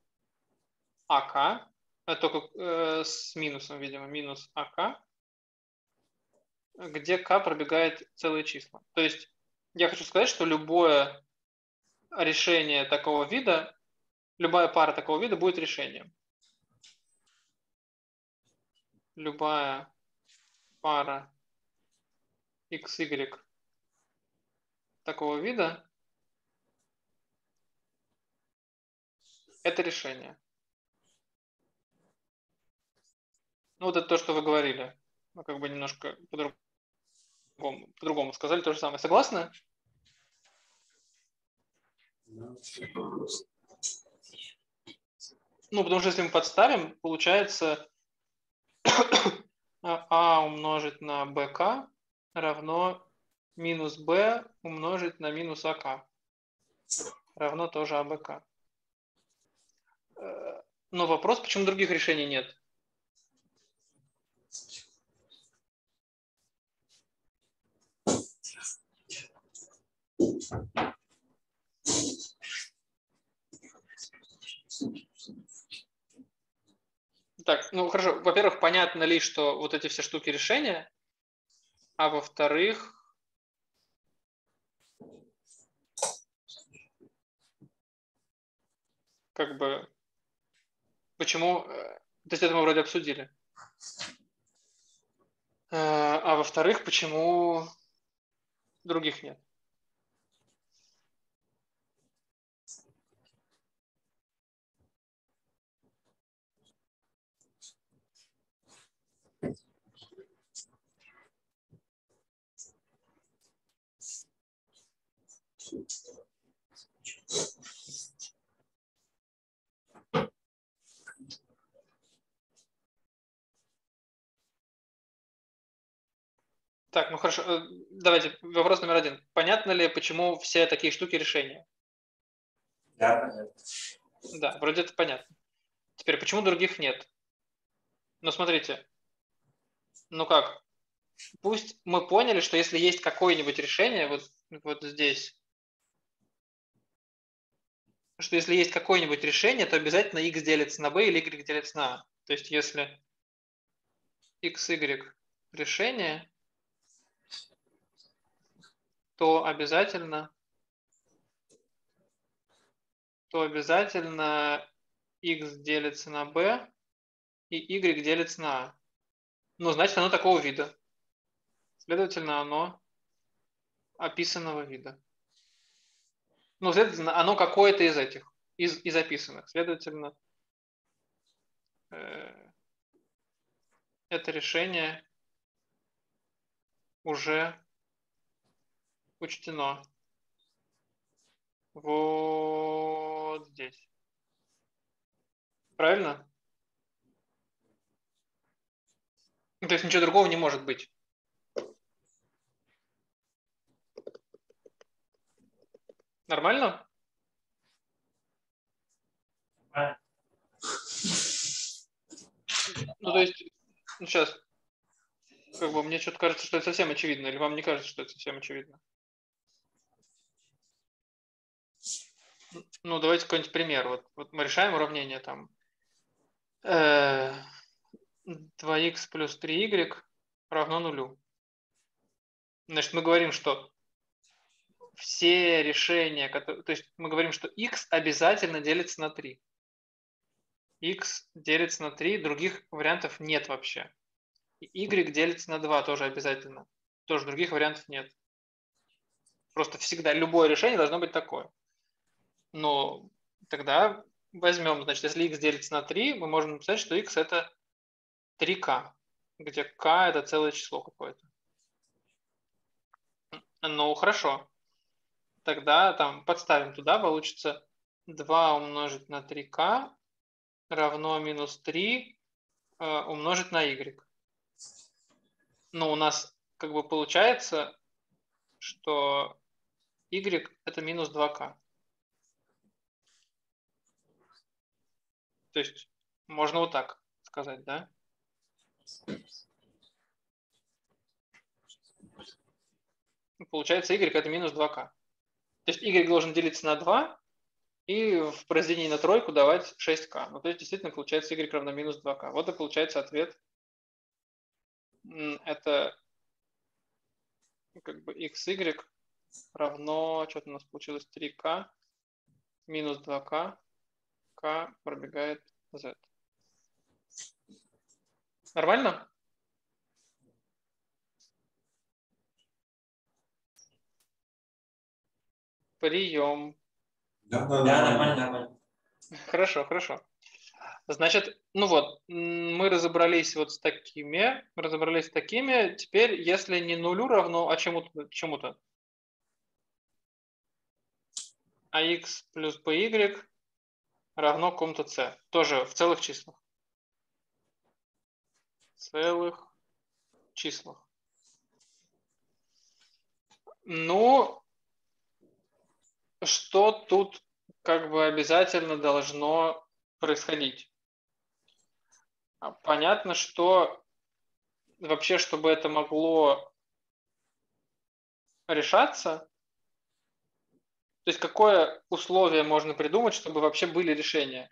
ak, только с минусом, видимо, минус ak, где k пробегает целые числа. То есть я хочу сказать, что любое решение такого вида, любая пара такого вида будет решением. Любая пара XY такого вида это решение. Ну, вот это то, что вы говорили. Мы как бы немножко по-другому сказали то же самое. Согласны? Ну, потому что если мы подставим, получается, А умножить на БК равно минус Б умножить на минус АК. Равно тоже АБК. Но вопрос, почему других решений нет? Так, ну хорошо. Во-первых, понятно ли, что вот эти все штуки решения, а во-вторых, как бы, почему, то есть это мы вроде обсудили. А во-вторых, почему других нет? Так, ну хорошо. Давайте, вопрос номер 1. Понятно ли, почему все такие штуки решения? Да, понятно. Да, вроде это понятно. Теперь, почему других нет? Ну, смотрите. Ну как? Пусть мы поняли, что если есть какое-нибудь решение, вот здесь, что если есть какое-нибудь решение, то обязательно x делится на b или y делится на a. То есть если x, y решение, то обязательно x делится на b и y делится на a. Ну, значит, оно такого вида. Следовательно, оно описанного вида. Ну, следовательно, оно какое-то из этих, из описанных. Следовательно, это решение уже учтено вот здесь. Правильно? То есть ничего другого не может быть. Нормально? А, Ну, то есть, ну, сейчас, как бы мне что-то кажется, что это совсем очевидно, или вам не кажется, что это совсем очевидно? Ну, давайте какой-нибудь пример. Вот мы решаем уравнение там 2х плюс 3y равно нулю. Значит, мы говорим, что все решения, то есть мы говорим, что x обязательно делится на 3. X делится на 3, других вариантов нет вообще. И y делится на 2 тоже обязательно. Тоже других вариантов нет. Просто всегда любое решение должно быть такое. Но тогда возьмем, значит, если x делится на 3, мы можем написать, что x это 3k, где k это целое число какое-то. Ну, хорошо. Тогда там подставим туда, получится 2 умножить на 3k равно минус 3 умножить на y. Ну, у нас как бы получается, что y это минус 2k. То есть можно вот так сказать, да? Получается y это минус 2k. То есть y должен делиться на 2 и в произведении на тройку давать 6k. Ну, то есть действительно получается y равно минус 2k. Вот и получается ответ. Это как бы xy равно, что-то у нас получилось 3k минус 2k, k пробегает z. Нормально? Прием. Да, да, нормально, нормально. Хорошо, хорошо. Значит, ну вот, мы разобрались вот с такими, Теперь, если не нулю равно, а чему-то, а x плюс by равно какому-то c. Тоже в целых числах. Целых числах. Ну, что тут как бы обязательно должно происходить? Понятно, что вообще, чтобы это могло решаться, то есть какое условие можно придумать, чтобы вообще были решения?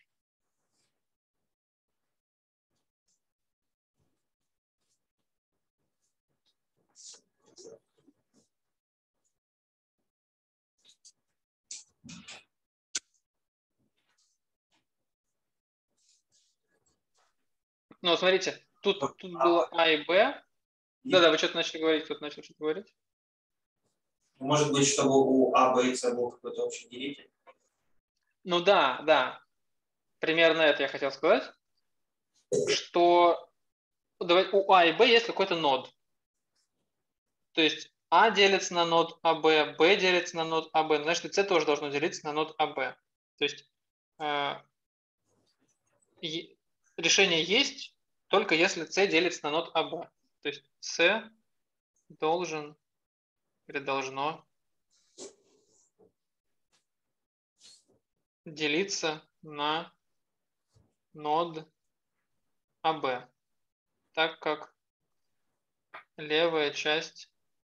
Ну, смотрите, тут было А и Б. Да, вы что-то начали говорить, кто-то начал что-то говорить. Может быть, чтобы у А, Б и С был какой-то общий делитель? Ну да. Примерно это я хотел сказать, что у А и Б есть какой-то нод. То есть А делится на нод АБ, Б делится на нод АБ, значит и С тоже должно делиться на нод АБ. То есть решение есть, только если С делится на нод АБ. То есть С должен или должно делиться на нод АБ, так как левая часть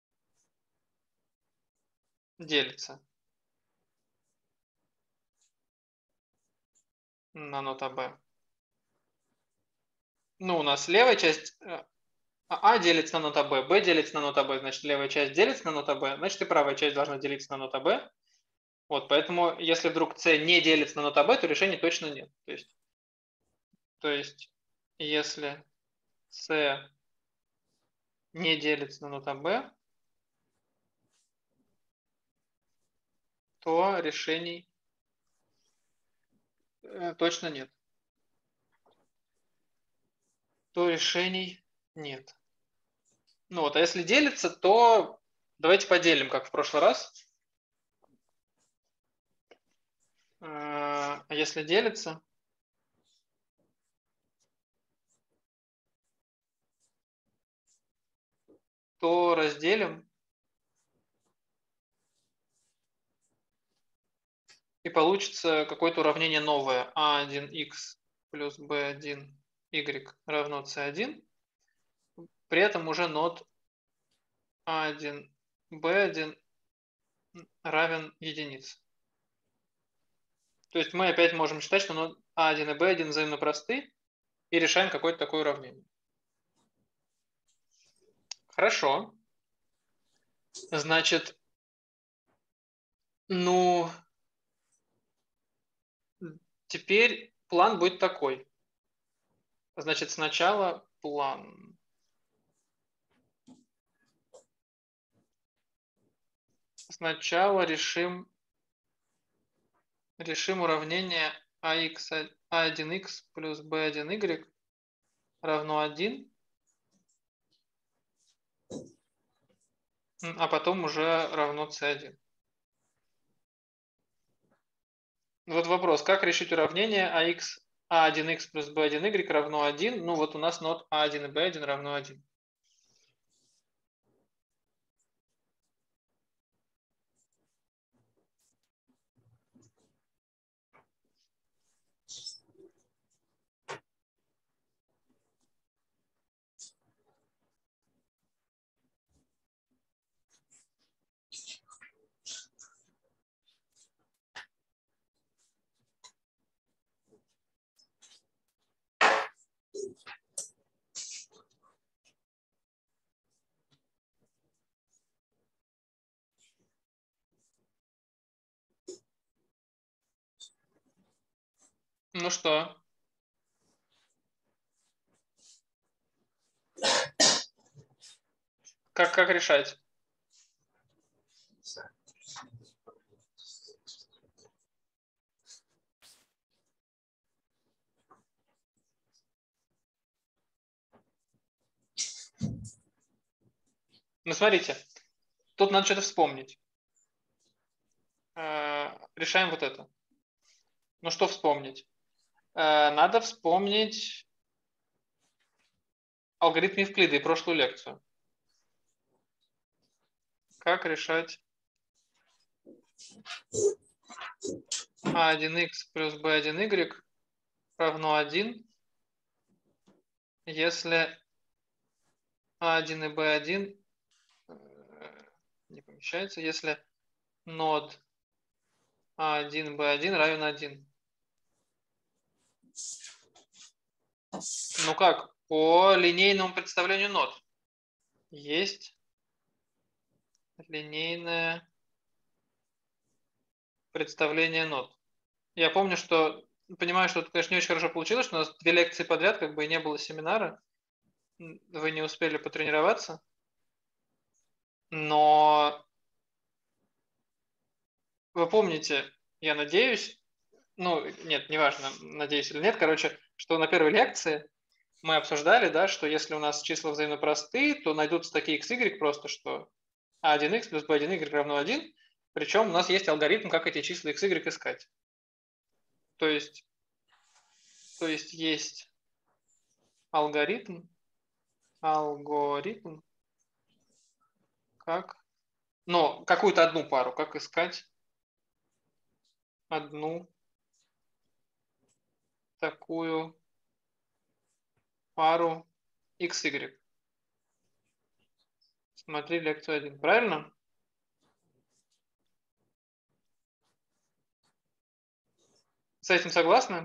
делится на нод АБ. Ну, у нас левая часть А делится на нот АБ, Б делится на нот АБ, значит, левая часть делится на нот АБ, значит, и правая часть должна делиться на нот АБ. Вот, поэтому, если вдруг С не делится на нот АБ, то решения точно нет. То есть если С не делится на нот АБ, то решений точно нет. То решений нет. Ну вот, а если делится, то давайте поделим, как в прошлый раз. А если делится, то разделим и получится какое-то уравнение новое. А1х плюс b1y равно c1. При этом уже нод А1, b1 равен единице. То есть мы опять можем считать, что нод А1 и b1 взаимно просты и решаем какое-то такое уравнение. Хорошо. Значит, ну, теперь план будет такой. Значит, сначала план. Сначала решим уравнение А1х плюс b1y равно 1, а потом уже равно c1. Вот вопрос, как решить уравнение А1х плюс b1y равно 1? Ну вот у нас нод А1 и b1 равно 1. Ну что? Как решать? Ну смотрите, тут надо что-то вспомнить. Решаем вот это. Ну что вспомнить? Надо вспомнить алгоритм Евклида и прошлую лекцию. Как решать a1x плюс b1y равно 1, если a1 и b1 не помещается, если нод a1, b1 равен 1. Ну как? По линейному представлению нод. Есть линейное представление нод. Я помню, что понимаю, что это, конечно, не очень хорошо получилось, что у нас 2 лекции подряд, как бы и не было семинара. Вы не успели потренироваться. Но вы помните, я надеюсь, ну, нет, неважно, надеюсь или нет, короче, что на первой лекции мы обсуждали, да, что если у нас числа взаимно простые, то найдутся такие x, y просто, что a1x плюс b1y равно 1, причем у нас есть алгоритм, как эти числа x, y искать. То есть есть алгоритм, как, но какую-то одну пару, как искать одну такую пару x, y. Смотри лекцию 1, правильно? С этим согласны?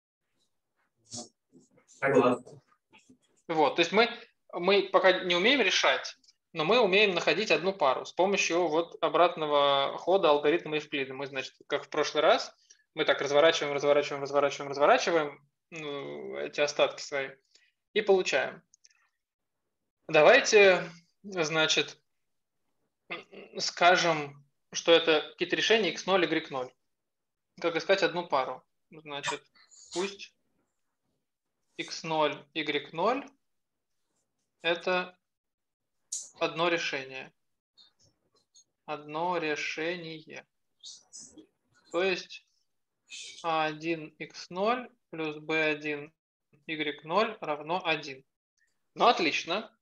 Согласен. Вот, то есть мы пока не умеем решать, но мы умеем находить одну пару с помощью вот обратного хода алгоритма Евклида. Мы, значит, как в прошлый раз, мы так разворачиваем эти остатки свои и получаем. Давайте, значит, скажем, что это какие-то решения x0, y0. Как искать одну пару? Значит, пусть x0, y0 это одно решение. Одно решение. То есть a1x0 плюс b1y0 равно 1. Ну, отлично.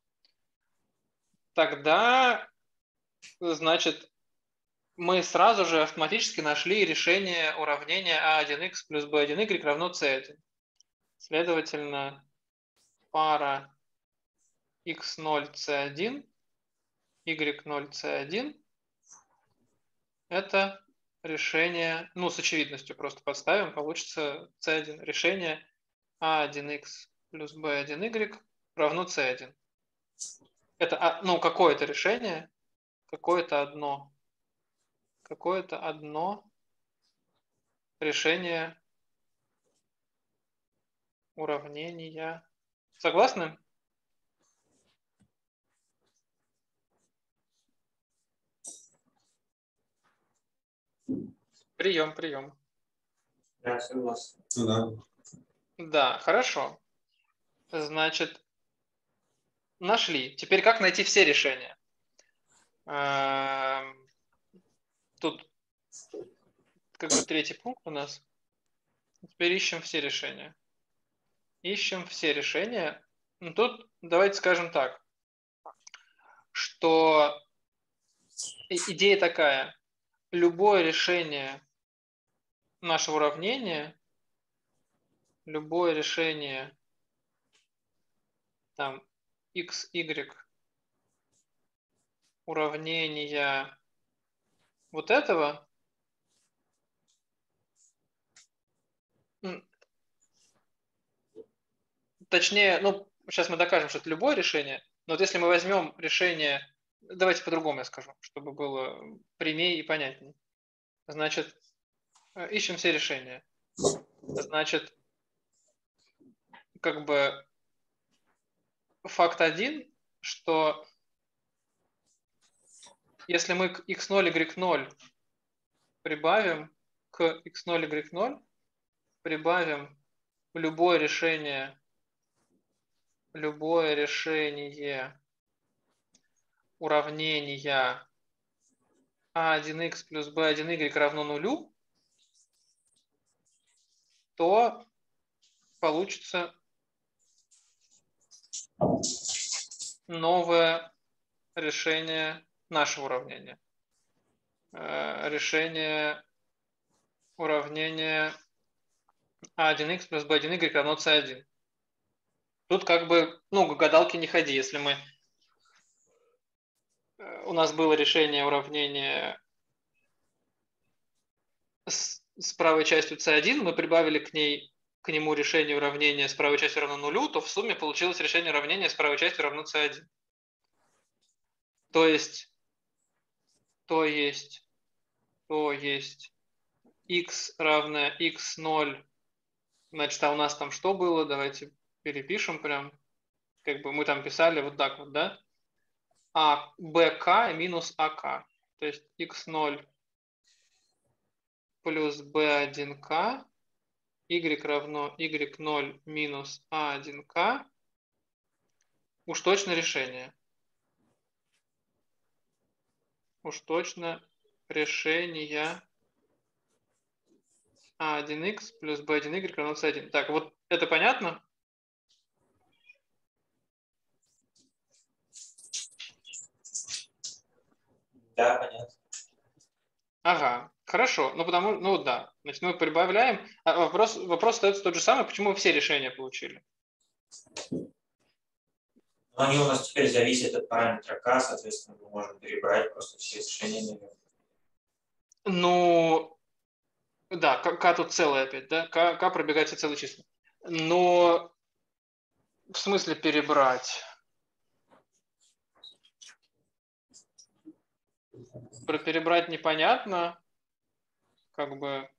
Тогда, значит, мы сразу же автоматически нашли решение уравнения a1x плюс b1y равно c1. Следовательно, пара x0 c1, y0 c1 это решение, ну, с очевидностью просто подставим, получится c1. Решение a1x плюс b1y равно c1. Это, ну, какое-то решение, какое-то одно решение уравнения. Согласны? Прием. Да, согласен. Ну да. Да, хорошо. Значит, нашли. Теперь как найти все решения? Тут как бы третий пункт у нас. Теперь ищем все решения. Ну, тут давайте скажем так, что идея такая. Любое решение нашего уравнения, там x, y уравнения вот этого, точнее, ну, сейчас мы докажем, что это любое решение, но вот если мы возьмем решение, давайте по-другому я скажу, чтобы было прямее и понятнее. Значит, ищем все решения. Значит, как бы факт 1, что если мы к x0, y0 прибавим к x0, y0, прибавим любое решение уравнения a1x плюс b1y равно нулю, то получится новое решение нашего уравнения. Решение уравнения a1x плюс b1y равно c1. Тут как бы, ну, к гадалке не ходи. Если у нас было решение уравнения с правой частью c1, мы прибавили к нему решение уравнения с правой частью равно нулю, то в сумме получилось решение уравнения с правой частью равно c1. То есть x равное x0, значит, а у нас там что было? Давайте перепишем прям. Как бы мы там писали вот так вот, да? А bk минус ак. То есть x0 плюс b1k, y равно y0 минус a1k. Уж точно решение. Уж точно решение a1x плюс b1y равно c1. Так, вот это понятно? Да, понятно. Ага, хорошо. Ну да. Значит, мы прибавляем. А вопрос остается тот же самый, почему мы все решения получили? Но они у нас теперь зависят от параметра k, соответственно, мы можем перебрать просто все решения наверх. Ну, да, k тут целое опять, да? K пробегает все целые числа. Но в смысле перебрать? Про перебрать непонятно. Как бы...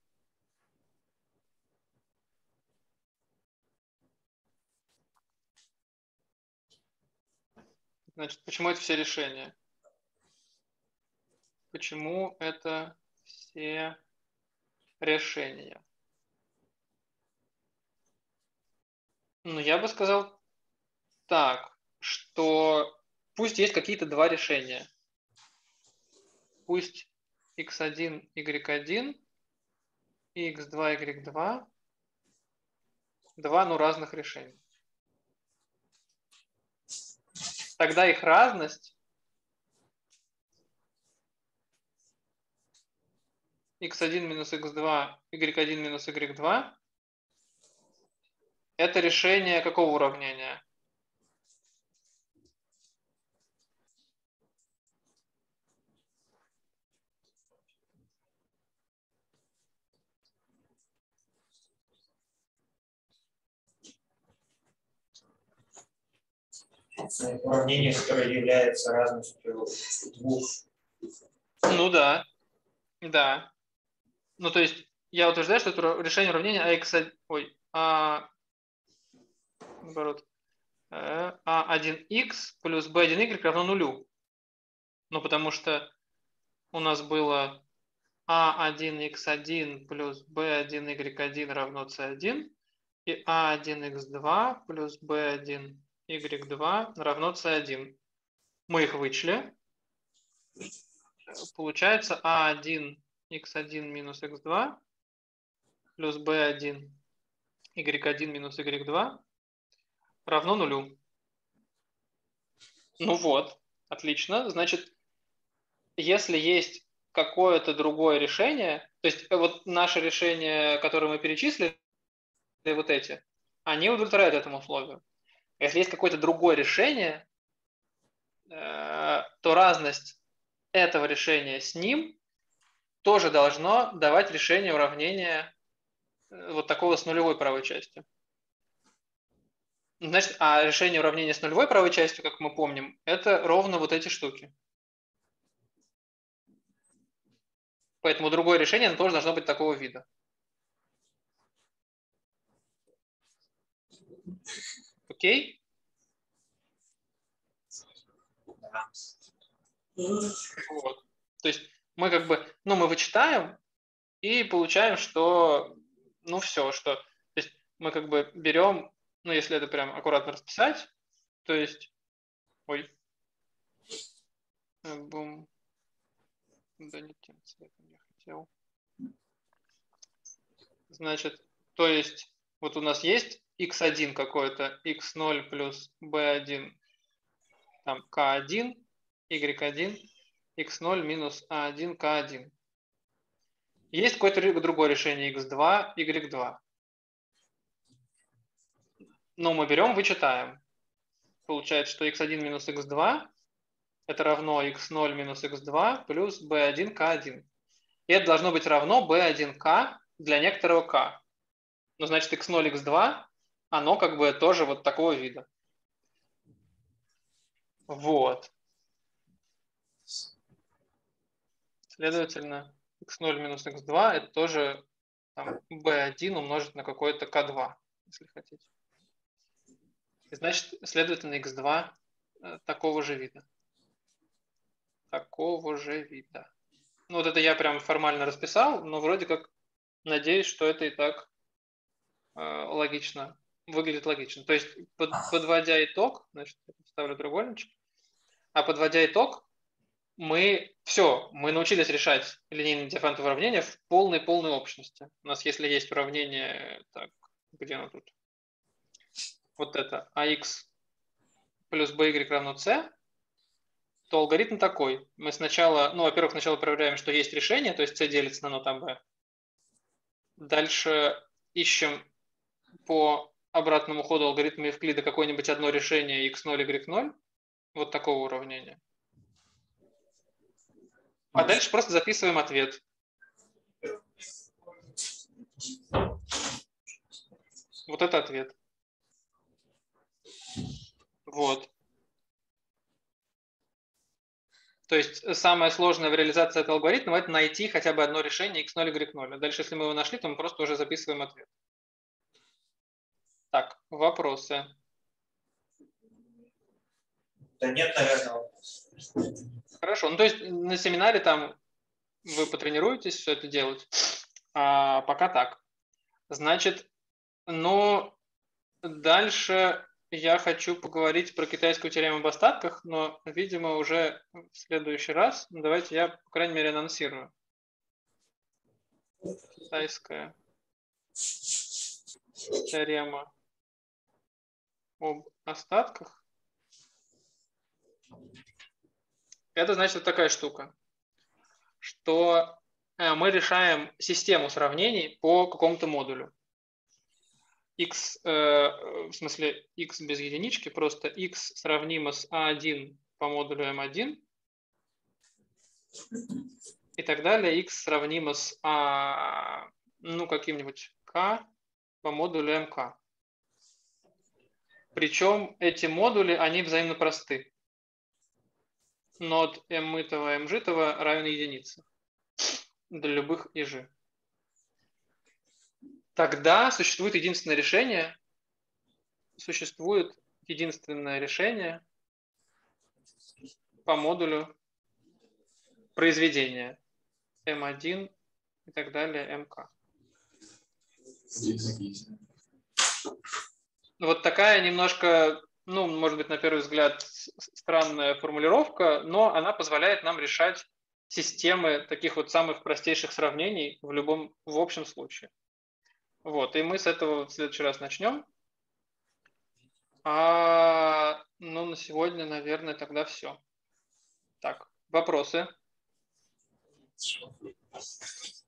Значит, почему это все решения? Почему это все решения? Ну, я бы сказал так, что пусть есть какие-то два решения. Пусть x1, y1 и x2, y2 два, разных решений. Тогда их разность x1 минус x2, y1 минус y2 это решение какого уравнения? Уравнение, которое является разностью двух. Ну да. Да. Ну то есть я утверждаю, что это решение уравнения наоборот, a1x плюс b1y равно нулю. Ну потому что у нас было a1x1 плюс b1y1 равно c1 и a1x2 плюс b1y2 равно c1. Мы их вычли. Получается a1x1 минус x2 плюс b1 y1 минус y2 равно нулю. Ну вот, отлично. Значит, если есть какое-то другое решение, то есть вот наше решение, которое мы перечислили, вот эти, они удовлетворяют этому условию. Если есть какое-то другое решение, то разность этого решения с ним тоже должно давать решение уравнения вот такого с нулевой правой частью. Значит, а решение уравнения с нулевой правой частью, как мы помним, это ровно вот эти штуки. Поэтому другое решение оно тоже должно быть такого вида. Окей? Да. Вот. То есть мы как бы, мы вычитаем и получаем, что, все, что, то есть мы как бы берем, если это прям аккуратно расписать, то есть, бум, да не тем цветом я хотел. Значит, то есть вот у нас есть x1 какой-то, x0 плюс b1, там k1, y1, x0 минус a1, k1. Есть какое-то другое решение x2, y2. Но мы берем, вычитаем. Получается, что x1 минус x2 это равно x0 минус x2 плюс b1, k1. И это должно быть равно b1k для некоторого k. Ну, значит, x0, x2, оно как бы тоже вот такого вида. Вот. Следовательно, x0 минус x2 это тоже там, b1 умножить на какое-то k2, если хотите. И значит, следовательно, x2 такого же вида. Такого же вида. Ну, вот это я прям формально расписал, но вроде как надеюсь, что это и так логично, выглядит логично. То есть, подводя итог, значит, я ставлю треугольничек, а подводя итог, мы научились решать линейные дифферентные уравнения в полной общности. У нас, если есть уравнение, так, где оно тут? Вот это, ax плюс by равно c, то алгоритм такой. Мы сначала, во-первых, сначала проверяем, что есть решение, то есть c делится на нота b. Дальше ищем по обратному ходу алгоритма Евклида какое-нибудь одно решение x0, y0, вот такого уравнения. А дальше просто записываем ответ. Вот это ответ. Вот. То есть самое сложное в реализации этого алгоритма это найти хотя бы одно решение x0, y0. А дальше, если мы его нашли, то мы просто уже записываем ответ. Так, вопросы. Да нет, наверное. Хорошо. Ну, то есть на семинаре там вы потренируетесь все это делать. А пока так. Значит, дальше я хочу поговорить про китайскую теорему об остатках, но, видимо, уже в следующий раз. Давайте я, по крайней мере, анонсирую. Китайская теорема об остатках. Это значит вот такая штука, что мы решаем систему сравнений по какому-то модулю. X, в смысле x без единички, просто x сравнимо с a1 по модулю m1 и так далее, x сравнимо с каким-нибудь k по модулю mk. Причем эти модули, они взаимно просты. Нод m-мытого и m-житого равен единице для любых ij. Тогда существует единственное решение по модулю произведения m1 и так далее mk. Вот такая немножко, может быть, на первый взгляд странная формулировка, но она позволяет нам решать системы таких вот самых простейших сравнений в общем случае. Вот, и мы с этого в следующий раз начнем. На сегодня, наверное, тогда все. Так, вопросы?